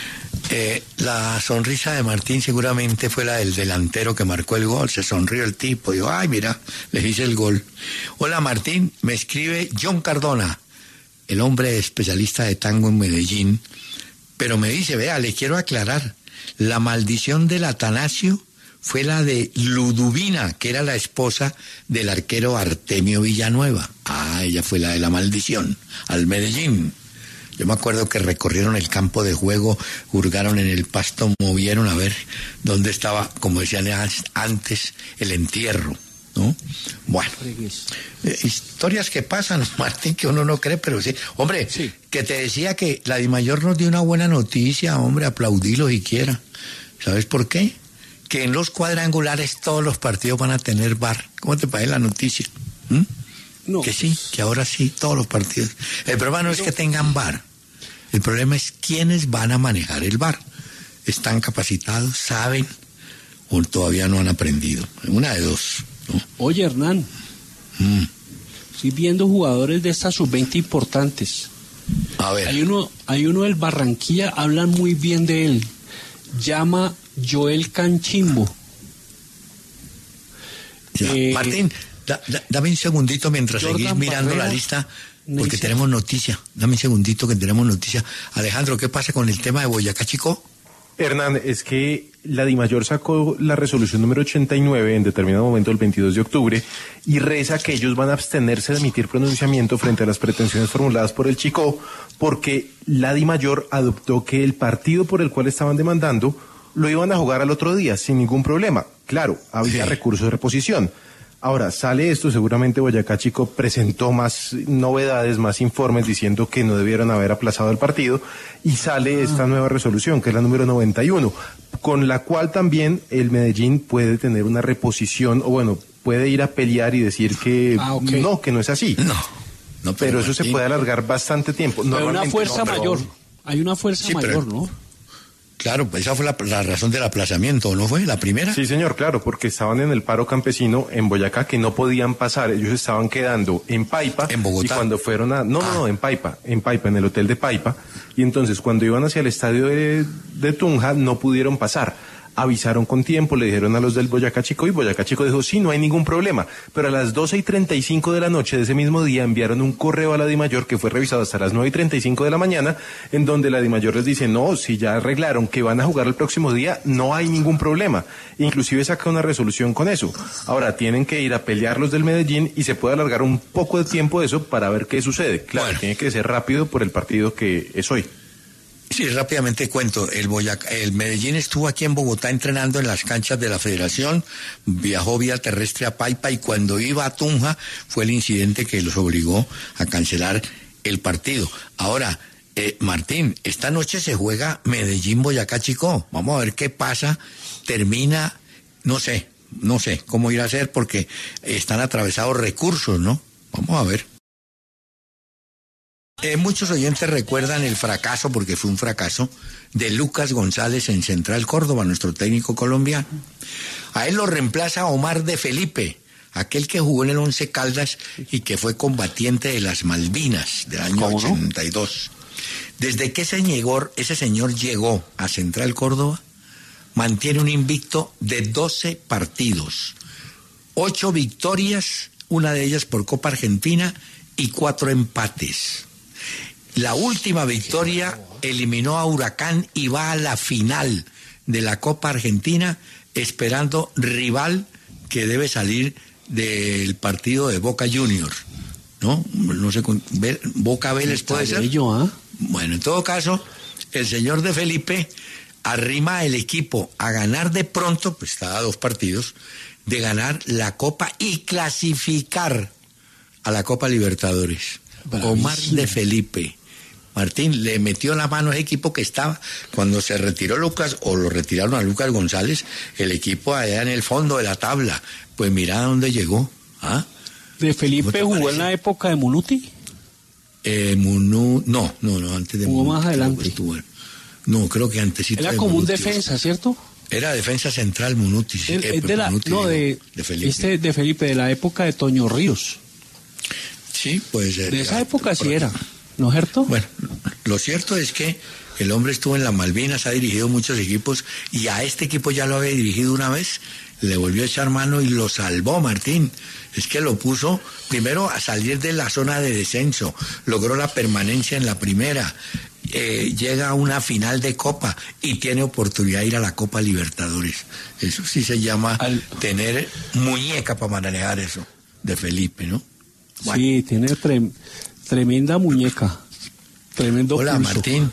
La sonrisa de Martín seguramente fue la del delantero que marcó el gol. Se sonrió el tipo, dijo, ay, mira, le hice el gol. Hola, Martín, me escribe John Cardona, el hombre especialista de tango en Medellín, pero me dice, vea, le quiero aclarar, la maldición del Atanasio fue la de Luduvina, que era la esposa del arquero Artemio Villanueva. Ah, ella fue la de la maldición, al Medellín. Yo me acuerdo que recorrieron el campo de juego, hurgaron en el pasto, movieron a ver dónde estaba, como decían antes, el entierro, ¿no? Bueno, historias que pasan, Martín, que uno no cree, pero sí. Hombre, sí, que te decía que la Dimayor nos dio una buena noticia, hombre, aplaudilo si quiera. ¿Sabes por qué? Que en los cuadrangulares todos los partidos van a tener VAR. ¿Cómo te parece la noticia? No. Que sí, que ahora sí, todos los partidos. El problema no es que tengan VAR. El problema es quiénes van a manejar el VAR. ¿Están capacitados? ¿Saben? ¿O todavía no han aprendido? Una de dos, ¿no? Oye, Hernán. Estoy viendo jugadores de estas sub-20 importantes. A ver. Hay uno del Barranquilla, hablan muy bien de él. Llama Joel Canchimbo. Martín, dame un segundito mientras seguís mirando Barrera, la lista, porque tenemos noticia. Dame un segundito que tenemos noticia. Alejandro, ¿qué pasa con el tema de Boyacá Chico? Hernán, es que la DIMAYOR sacó la resolución número 89 en determinado momento el 22 de octubre y reza que ellos van a abstenerse de emitir pronunciamiento frente a las pretensiones formuladas por el Chicó, porque la DIMAYOR adoptó que el partido por el cual estaban demandando lo iban a jugar al otro día sin ningún problema. Claro, había recurso de reposición. Ahora, sale esto, seguramente Boyacá Chico presentó más novedades, más informes diciendo que no debieron haber aplazado el partido y sale esta nueva resolución, que es la número 91, con la cual también el Medellín puede tener una reposición, o bueno, puede ir a pelear y decir que que no es así. No, pero eso se puede alargar bastante tiempo. Hay una fuerza mayor, hay una fuerza mayor, ¿no? Claro, pues esa fue la razón del aplazamiento, ¿no fue? ¿La primera? Sí, señor, claro, porque estaban en el paro campesino en Boyacá que no podían pasar. Ellos estaban quedando en Paipa. ¿En Bogotá? Y cuando fueron No, en Paipa, en el hotel de Paipa. Y entonces cuando iban hacia el estadio de Tunja no pudieron pasar. Avisaron con tiempo, le dijeron a los del Boyacá Chico y Boyacá Chico dijo, sí, no hay ningún problema. Pero a las 12:35 de la noche de ese mismo día enviaron un correo a la DIMAYOR que fue revisado hasta las 9:35 de la mañana, en donde la DIMAYOR les dice, no, si ya arreglaron que van a jugar el próximo día, no hay ningún problema. Inclusive saca una resolución con eso. Ahora tienen que ir a pelear los del Medellín y se puede alargar un poco de tiempo eso para ver qué sucede. Claro, tiene que ser rápido por el partido que es hoy. Sí, rápidamente cuento. El Medellín estuvo aquí en Bogotá entrenando en las canchas de la Federación, viajó vía terrestre a Paipa y cuando iba a Tunja fue el incidente que los obligó a cancelar el partido. Ahora, Martín, esta noche se juega Medellín-Boyacá Chico. Vamos a ver qué pasa. Termina, no sé cómo ir a hacer porque están atravesados recursos, ¿no? Vamos a ver. Muchos oyentes recuerdan el fracaso, porque fue un fracaso, de Lucas González en Central Córdoba, nuestro técnico colombiano. A él lo reemplaza Omar de Felipe, aquel que jugó en el Once Caldas y que fue combatiente de las Malvinas del año 82. Desde que ese señor llegó a Central Córdoba, mantiene un invicto de 12 partidos, 8 victorias, una de ellas por Copa Argentina y 4 empates. La última victoria eliminó a Huracán y va a la final de la Copa Argentina esperando rival que debe salir del partido de Boca Juniors, ¿no? No sé, Boca Vélez puede ser. Bueno, en todo caso, el señor de Felipe arrima el equipo a ganar de pronto, pues está a 2 partidos, de ganar la Copa y clasificar a la Copa Libertadores. Bravísimo. Omar de Felipe. Martín le metió la mano a ese equipo que estaba, cuando se retiró Lucas, o lo retiraron a Lucas González, el equipo allá en el fondo de la tabla. Pues mira dónde llegó. ¿Ah? ¿De Felipe jugó en la época de Munuti? No, antes de Munuti. ¿Jugó más adelante? No, creo que antes. Era como un defensa, ¿cierto? Era defensa central Munuti. De Felipe. De Felipe, de la época de Toño Ríos. Sí, puede ser. De esa época sí era, ¿no es cierto? Bueno, lo cierto es que el hombre estuvo en las Malvinas, ha dirigido muchos equipos y a este equipo ya lo había dirigido una vez, le volvió a echar mano y lo salvó, Martín. Es que lo puso primero a salir de la zona de descenso, logró la permanencia en la primera, llega a una final de Copa y tiene oportunidad de ir a la Copa Libertadores. Eso sí se llama tener muñeca para manejar eso, de Felipe, ¿no? Bueno. Sí, tiene tremenda muñeca, tremendo Hola, pulso. Martín.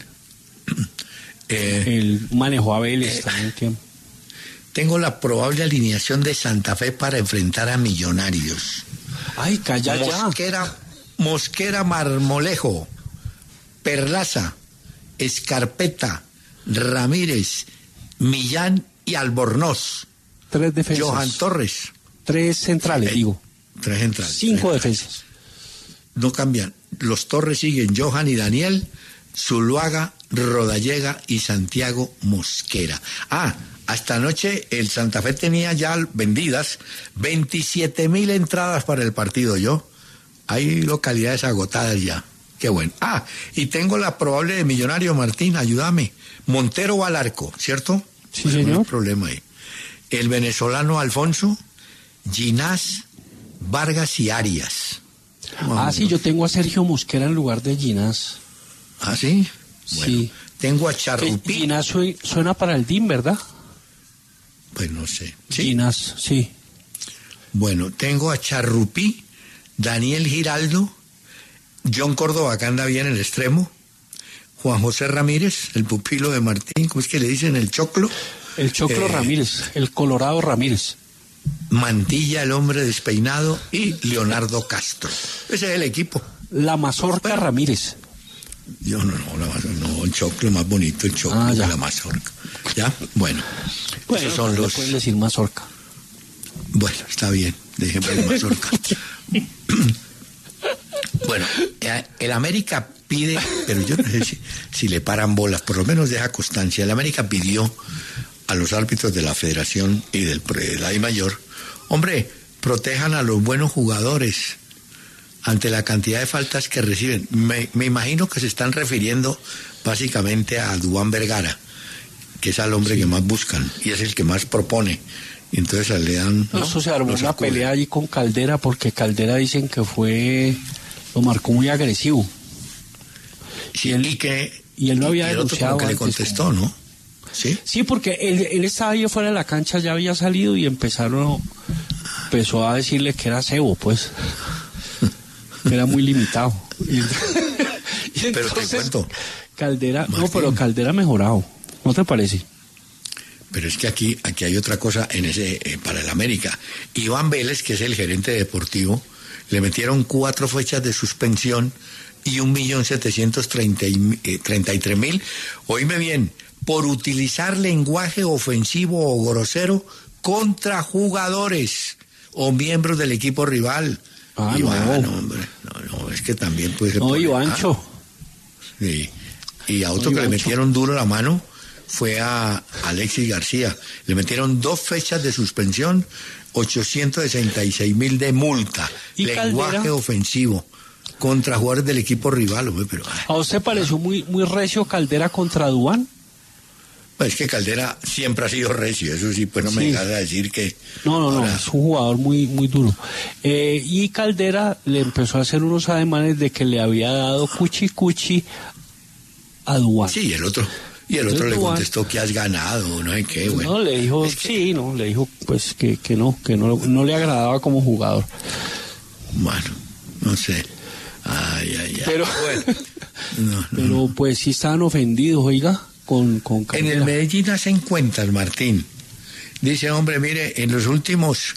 El manejó a Vélez también tiempo. Tengo la probable alineación de Santa Fe para enfrentar a Millonarios. Ay, calla ya. Mosquera Marmolejo, Perlaza, Escarpeta, Ramírez, Millán y Albornoz. 3 defensas. Johan Torres. 3 centrales, digo. 3 centrales. 5 defensas. No cambian. Los Torres siguen Johan y Daniel, Zuluaga, Rodallega y Santiago Mosquera. Hasta anoche el Santa Fe tenía ya vendidas 27,000 entradas para el partido. Hay localidades agotadas ya. Qué bueno. Y tengo la probable de Millonario, Martín, ayúdame. Montero va al arco, ¿cierto? Sí, señor. No hay problema ahí. El venezolano Alfonso, Ginás, Vargas y Arias. Sí, yo tengo a Sergio Mosquera en lugar de Ginás. ¿Sí? Bueno, Sí. tengo a Charrupí. Ginás suena para el DIN, ¿verdad? Pues no sé. ¿Sí? Ginás, sí. Bueno, tengo a Charrupí, Daniel Giraldo, John Córdoba, que anda bien en el extremo, Juan José Ramírez, el pupilo de Martín, ¿cómo es que le dicen? El Choclo. El Choclo Ramírez, el Colorado Ramírez. Mantilla, el hombre despeinado, y Leonardo Castro. Ese es el equipo. La Mazorca Ramírez. Yo no, el Choclo más bonito, el Choclo de la Mazorca. ¿Ya? Bueno, esos son los... Pueden decir Mazorca. Bueno, está bien, déjeme el Mazorca. Bueno, el América pide, pero yo no sé si le paran bolas, por lo menos deja constancia. El América pidió a los árbitros de la Federación y de la I Mayor, hombre, protejan a los buenos jugadores ante la cantidad de faltas que reciben. Me imagino que se están refiriendo básicamente a Duván Vergara, que es al hombre que más buscan y es el que más propone. Y entonces le dan... ¿no? Eso se armó una pelea allí con Caldera, porque Caldera dicen que lo marcó muy agresivo. Sí, y él no había denunciado que le contestó, ¿no? Sí. Sí, porque él estaba ahí fuera de la cancha, ya había salido y empezó a decirle que era cebo, pues. Que era muy limitado. Y pero te cuento. Caldera, Martín, pero Caldera ha mejorado, ¿no te parece? Pero es que aquí hay otra cosa para el América. Iván Vélez, que es el gerente deportivo, le metieron 4 fechas de suspensión y 1.733.000, oíme bien, por utilizar lenguaje ofensivo o grosero contra jugadores o miembros del equipo rival. Iván, hombre, no, es que también puede ser... No, Ivancho. Sí. Y a otro que le metieron duro la mano fue a Alexis García. Le metieron 2 fechas de suspensión, 866.000 de multa. ¿Y lenguaje Caldera? Ofensivo contra jugadores del equipo rival, hombre, pero... ¿A usted pareció muy recio Caldera contra Duván? Pues es que Caldera siempre ha sido recio, eso sí, pues no me vengas a decir que... No, es un jugador muy duro. Y Caldera le empezó a hacer unos ademanes de que le había dado cuchi a Duván. Sí, y el otro le contestó que has ganado, no sé qué, bueno. No, le dijo, le dijo pues que no le agradaba como jugador. Bueno, no sé. Ay. Pero, bueno, pero pues sí estaban ofendidos, oiga, con Caldera. En el Medellín hacen cuentas, Martín. Dice, hombre, mire, en los últimos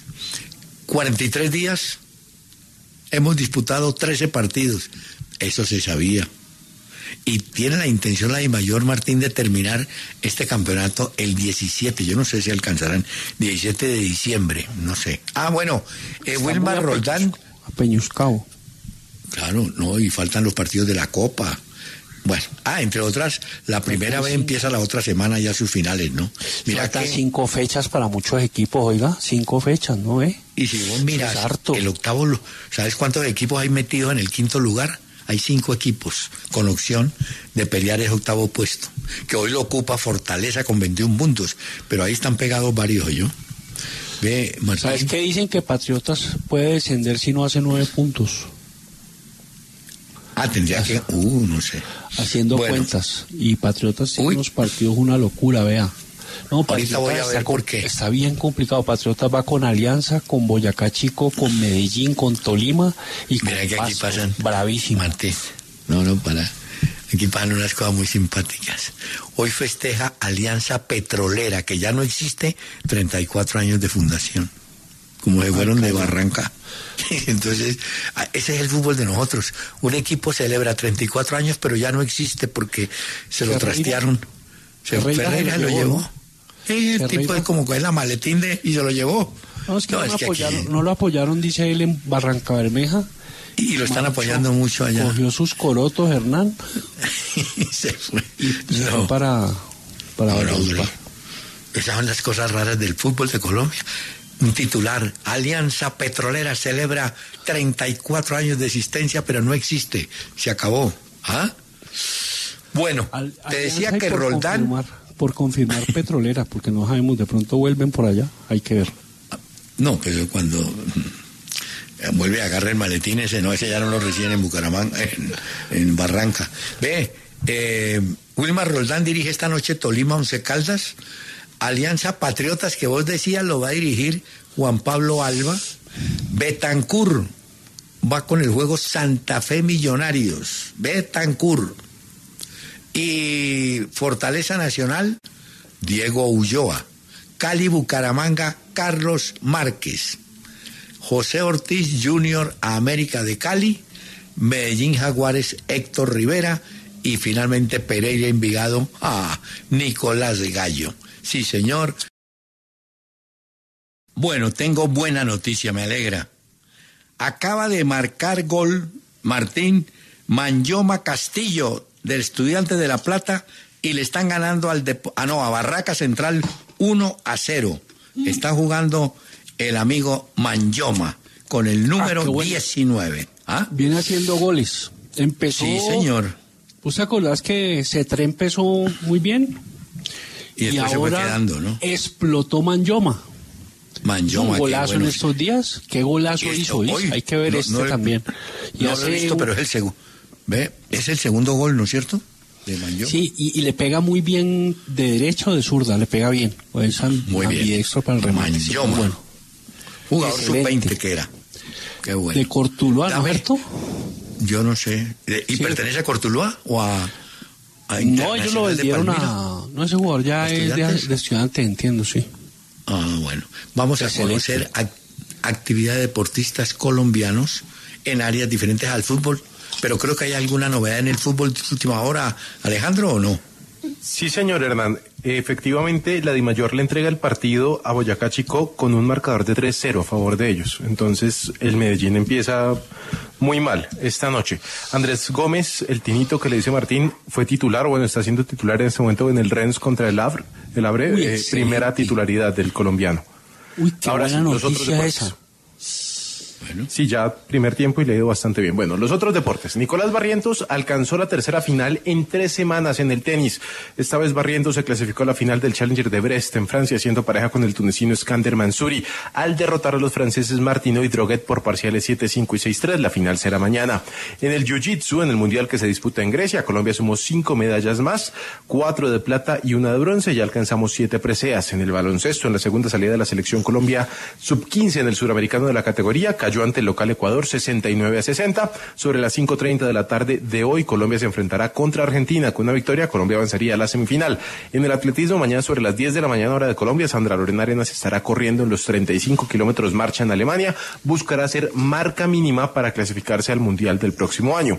43 días hemos disputado 13 partidos. Eso se sabía. Y tiene la intención la DIMAYOR, Martín, de terminar este campeonato el 17, yo no sé si alcanzarán, 17 de diciembre, no sé. Bueno, Wilmar Roldán. A Peñuscao. Claro, no, y faltan los partidos de la Copa. Bueno, entre otras, la primera vez empieza la otra semana ya sus finales, ¿no? Mira, faltan 5 fechas para muchos equipos, oiga, 5 fechas, ¿no ve? Y si vos miras el octavo, ¿sabes cuántos equipos hay metidos en el 5º lugar? Hay 5 equipos con opción de pelear ese octavo puesto, que hoy lo ocupa Fortaleza con 21 puntos, pero ahí están pegados varios, ¿yo? Ve, Martín. ¿Sabes qué dicen? Que Patriotas puede descender si no hace 9 puntos. Tendría que... no sé. Haciendo cuentas. Y Patriotas tiene unos partidos una locura, vea. No, ahorita voy a ver por qué. Está bien complicado. Patriotas va con Alianza, con Boyacá Chico, con Medellín, con Tolima y con Mira que aquí Pasto. pasan... Bravísimo. Martín, para... Aquí pasan unas cosas muy simpáticas. Hoy festeja Alianza Petrolera, que ya no existe, 34 años de fundación. Como se fueron de Barranca. Entonces, ese es el fútbol de nosotros. Un equipo celebra 34 años, pero ya no existe porque se lo trastearon. Ferreira lo llevó. El tipo es como con la maletín y se lo llevó. No, es que no lo apoyaron, dice él, en Barranca Bermeja. Y lo están apoyando mucho allá. Cogió sus corotos, Hernán. Se fue. Y se fue para esas son las cosas raras del fútbol de Colombia. Un titular, Alianza Petrolera celebra 34 años de existencia, pero no existe. Se acabó. Bueno, te decía que Roldán... Por confirmar Petrolera, porque no sabemos, de pronto vuelven por allá, hay que ver. No, pero cuando vuelve a agarrar el maletín ese ya no lo reciben en Bucaramanga, en Barranca. Ve, Wilmar Roldán dirige esta noche Tolima Once Caldas. Alianza Patriotas, que vos decías, lo va a dirigir Juan Pablo Alba. Betancur va con el juego Santa Fe Millonarios. Betancur. Y Fortaleza Nacional, Diego Ulloa. Cali Bucaramanga, Carlos Márquez. José Ortiz Jr. a América de Cali. Medellín Jaguares, Héctor Rivera. Y finalmente Pereira Envigado a Nicolás Gallo. Sí, señor. Bueno, tengo buena noticia, me alegra. Acaba de marcar gol Martín Manyoma Castillo, del Estudiantes de La Plata, y le están ganando a Barraca Central 1-0. Está jugando el amigo Manyoma con el número 19. ¿Ah? Viene haciendo goles. Empezó. Sí, señor. ¿Vos te acordás que Cetré empezó muy bien? Y después se fue quedando, ¿no? Explotó Manyoma. Manyoma. Un golazo bueno, en estos días. ¿Qué golazo hizo? Hoy, hay que ver también. Y no lo he visto, pero es el segundo. ¿Ve? Es el segundo gol, ¿no es cierto? De Manyoma. Sí, y le pega muy bien de derecha o de zurda, le pega bien. Pues muy bien. Ambidextro para el remate. Manyoma. Bueno. Jugador sub-20 que era. Qué bueno. ¿De Cortuluá, Alberto? Yo no sé. ¿Y pertenece a Cortuluá o a no, ellos lo vendieron No, ese jugador ya es de Estudiantes, entiendo, sí. Ah, bueno. Vamos a conocer actividad de deportistas colombianos en áreas diferentes al fútbol, pero creo que hay alguna novedad en el fútbol de última hora, Alejandro, ¿o no? Sí, señor Hernán. Efectivamente, la DIMAYOR le entrega el partido a Boyacá Chicó con un marcador de 3-0 a favor de ellos. Entonces, el Medellín empieza muy mal esta noche. Andrés Gómez, el tinito que le dice Martín, fue titular, está siendo titular en este momento en el Rennes contra el Havre. Primera titularidad del colombiano. Uy, qué buena noticia esa. Bueno. Sí, ya primer tiempo y le ha ido bastante bien. Bueno, los otros deportes. Nicolás Barrientos alcanzó la tercera final en 3 semanas en el tenis. Esta vez Barrientos se clasificó a la final del Challenger de Brest en Francia, siendo pareja con el tunecino Skander Mansouri, al derrotar a los franceses Martineau y Droguet por parciales 7-5 y 6-3. La final será mañana. En el Jiu-Jitsu, en el Mundial que se disputa en Grecia, Colombia sumó 5 medallas más, 4 de plata y 1 de bronce. Ya alcanzamos 7 preseas. En el baloncesto, en la segunda salida de la selección Colombia sub-15 en el suramericano de la categoría, cayó ante el local Ecuador 69-60. Sobre las 5:30 de la tarde de hoy, Colombia se enfrentará contra Argentina. Con una victoria, Colombia avanzaría a la semifinal. En el atletismo, mañana sobre las 10 de la mañana, hora de Colombia, Sandra Lorena Arenas estará corriendo en los 35 kilómetros marcha en Alemania. Buscará hacer marca mínima para clasificarse al Mundial del próximo año.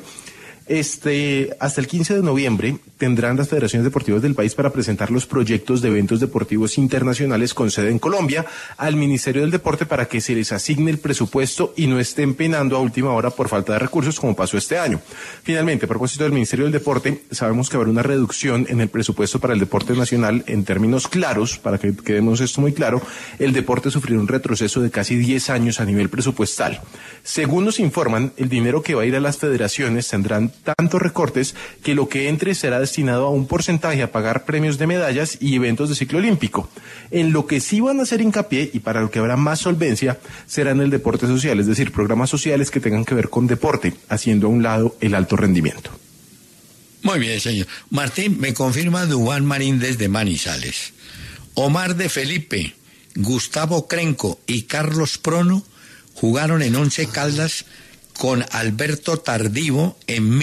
Hasta el 15 de noviembre tendrán las federaciones deportivas del país para presentar los proyectos de eventos deportivos internacionales con sede en Colombia al Ministerio del Deporte para que se les asigne el presupuesto y no estén penando a última hora por falta de recursos como pasó este año. Finalmente, a propósito del Ministerio del Deporte, sabemos que habrá una reducción en el presupuesto para el deporte nacional en términos claros, para que quedemos esto muy claro. El deporte sufrirá un retroceso de casi 10 años a nivel presupuestal. Según nos informan, el dinero que va a ir a las federaciones tendrán tantos recortes que lo que entre será destinado a un porcentaje a pagar premios de medallas y eventos de ciclo olímpico. En lo que sí van a hacer hincapié y para lo que habrá más solvencia será en el deporte social, es decir, programas sociales que tengan que ver con deporte, haciendo a un lado el alto rendimiento. Muy bien, señor. Martín, me confirma Duván Marín desde Manizales. Omar de Felipe, Gustavo Crenco y Carlos Prono jugaron en Once Caldas con Alberto Tardivo en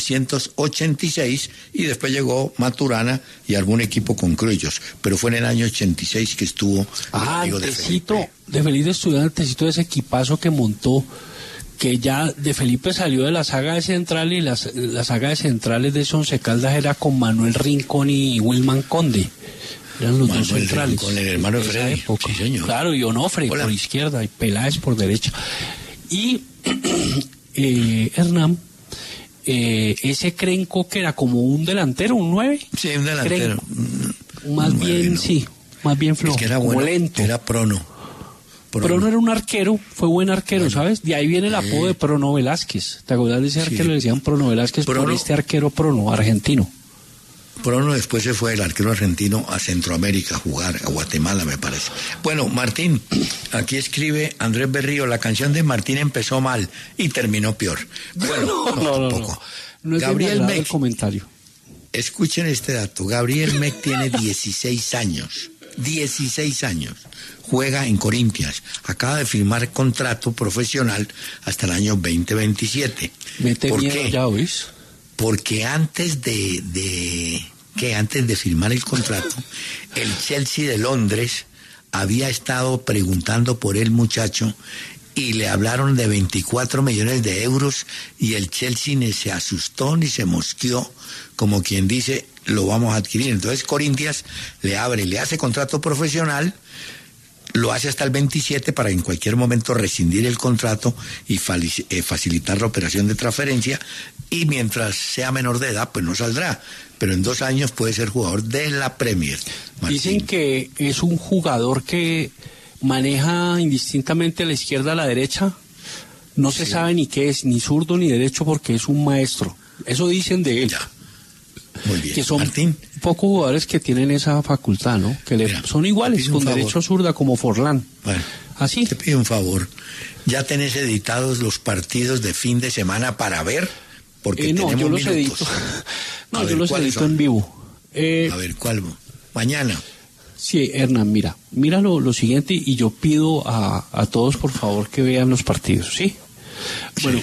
1986 y después llegó Maturana y algún equipo con Crullos, pero fue en el año 86 que estuvo antesito de Felipe Estudiantesito, ese equipazo que montó, que ya de Felipe salió de la saga de Central y la saga de Centrales de esos Once Caldas era con Manuel Rincón y Wilman Conde. Eran los dos centrales. Con el hermano de Freddy. Sí, señor. Claro, y Onofre por izquierda y Peláez por derecha. Y Hernán, ese Crenco que era como un delantero, un 9. Sí, un delantero. Más bien, sí, más bien flojo, es que era bueno, lento. Era Prono era un arquero, fue buen arquero, bueno, ¿sabes? De ahí viene el apodo de Prono Velázquez. ¿Te acuerdas de ese arquero? Le decían Prono Velázquez por este arquero Prono, argentino. Prono después se fue, el arquero argentino, a Centroamérica a jugar, a Guatemala me parece. Bueno, Martín, aquí escribe Andrés Berrío, la canción de Martín empezó mal y terminó peor. Bueno, no es Gabriel Mejía, el comentario. escuchen este dato. Gabriel Meck tiene 16 años. 16 años. Juega en Corinthians. Acaba de firmar contrato profesional hasta el año 2027. ¿Por qué? Ya, ¿oís? Porque antes de firmar el contrato, el Chelsea de Londres había estado preguntando por el muchacho y le hablaron de 24 millones de euros y el Chelsea ni se asustó ni se mosqueó, como quien dice, lo vamos a adquirir. Entonces Corinthians le hace contrato profesional, lo hace hasta el 27 para en cualquier momento rescindir el contrato y facilitar la operación de transferencia, y mientras sea menor de edad pues no saldrá, pero en 2 años puede ser jugador de la Premier. Martín. Dicen que es un jugador que maneja indistintamente la izquierda a la derecha, no se sabe ni qué es, ni zurdo ni derecho, porque es un maestro. Eso dicen de él. Ya. Muy bien. Que son Martín. Pocos jugadores que tienen esa facultad, ¿no? Que son iguales, con derecho zurda, como Forlán. Bueno, así. Te pido un favor. ¿Ya tenés editados los partidos de fin de semana para ver? Porque no, yo los edito. No, yo los edito en vivo. A ver, ¿cuál? Mañana. Sí, Hernán, mira lo siguiente, y yo pido a todos, por favor, que vean los partidos, ¿sí? Bueno,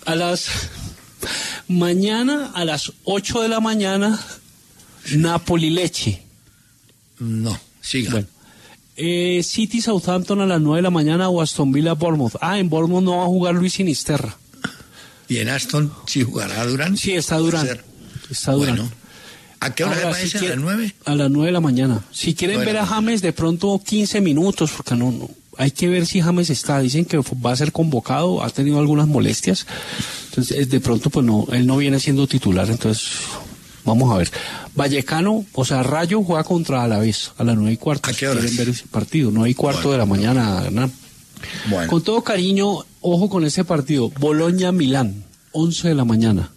mañana a las 8 de la mañana, Napoli Lecce. No, siga. Bueno, City Southampton a las 9 de la mañana, o Aston Villa Bournemouth. En Bournemouth no va a jugar Luis Sinisterra. ¿Y en Aston sí jugará Durán? Sí, está Durán. Bueno. ¿A qué hora va ese? ¿A las 9? A las 9 de la mañana. Si quieren ver a James, de pronto 15 minutos, porque no, hay que ver si James está. Dicen que va a ser convocado, ha tenido algunas molestias. Entonces, de pronto, pues no, él no viene siendo titular, entonces vamos a ver. Vallecano, o sea, Rayo juega contra Alavés a las 9:15. ¿A qué hora? Quieren ver ese partido, 9:15 de la mañana, Hernán. Bueno. Con todo cariño, ojo con ese partido. Boloña-Milán, 11 de la mañana.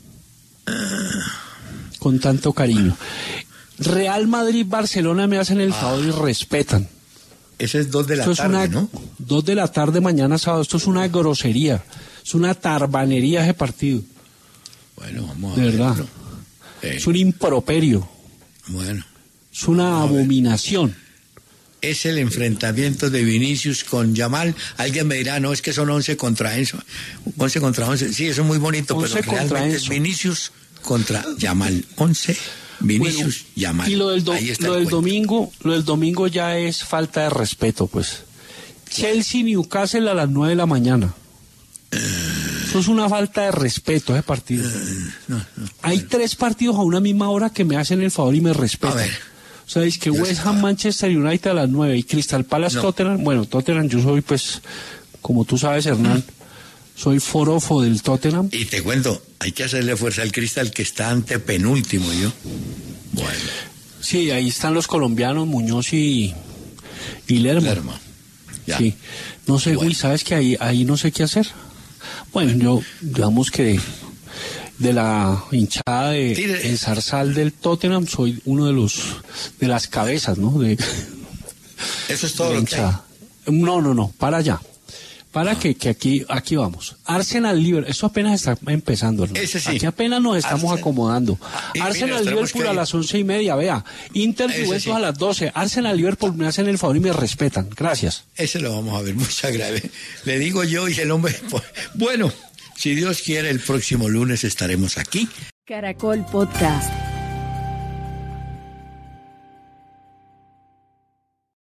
Con tanto cariño. Real Madrid-Barcelona me hacen el favor y respetan. Ese es 2 de la tarde, ¿no? 2 de la tarde mañana sábado. Esto es una grosería. Es una tarbanería ese partido. Bueno, vamos a ver. De verdad. Es un improperio. Bueno. Es una abominación. Es el enfrentamiento de Vinicius con Yamal. Alguien me dirá, no, es que son 11 contra 11 contra 11. Sí, eso es muy bonito, pero realmente es Vinicius contra Yamal. 11, Vinicius, Yamal. Y lo del domingo ya es falta de respeto, pues. Chelsea-Newcastle a las 9 de la mañana. Eso es una falta de respeto, ese partido. Hay 3 partidos a una misma hora que me hacen el favor y me respetan. A ver. O sea, es que West Ham, Manchester United a las 9 y Crystal Palace, Tottenham. Bueno, Tottenham, yo soy, pues, como tú sabes, Hernán, soy forofo del Tottenham. Y te cuento, hay que hacerle fuerza al Crystal, que está ante penúltimo, yo. Bueno. Sí, ahí están los colombianos, Muñoz y Lerma. Ya. Sí. No sé, bueno. ¿Sabes que ahí no sé qué hacer? Bueno, yo, digamos que de la hinchada de Zarzal del Tottenham soy uno de las cabezas, ¿no? Eso es todo lo que hay. No, para allá. Que aquí vamos. Arsenal-Liverpool, esto apenas está empezando, ¿no? Ese sí. Aquí apenas nos estamos acomodando. Arsenal-Liverpool a las 11:30, vea. Inter-Juventus a las 12. Arsenal-Liverpool me hacen el favor y me respetan. Gracias. Ese lo vamos a ver, muchas gracias. Le digo yo y el hombre, bueno, si Dios quiere, el próximo lunes estaremos aquí. Caracol Podcast.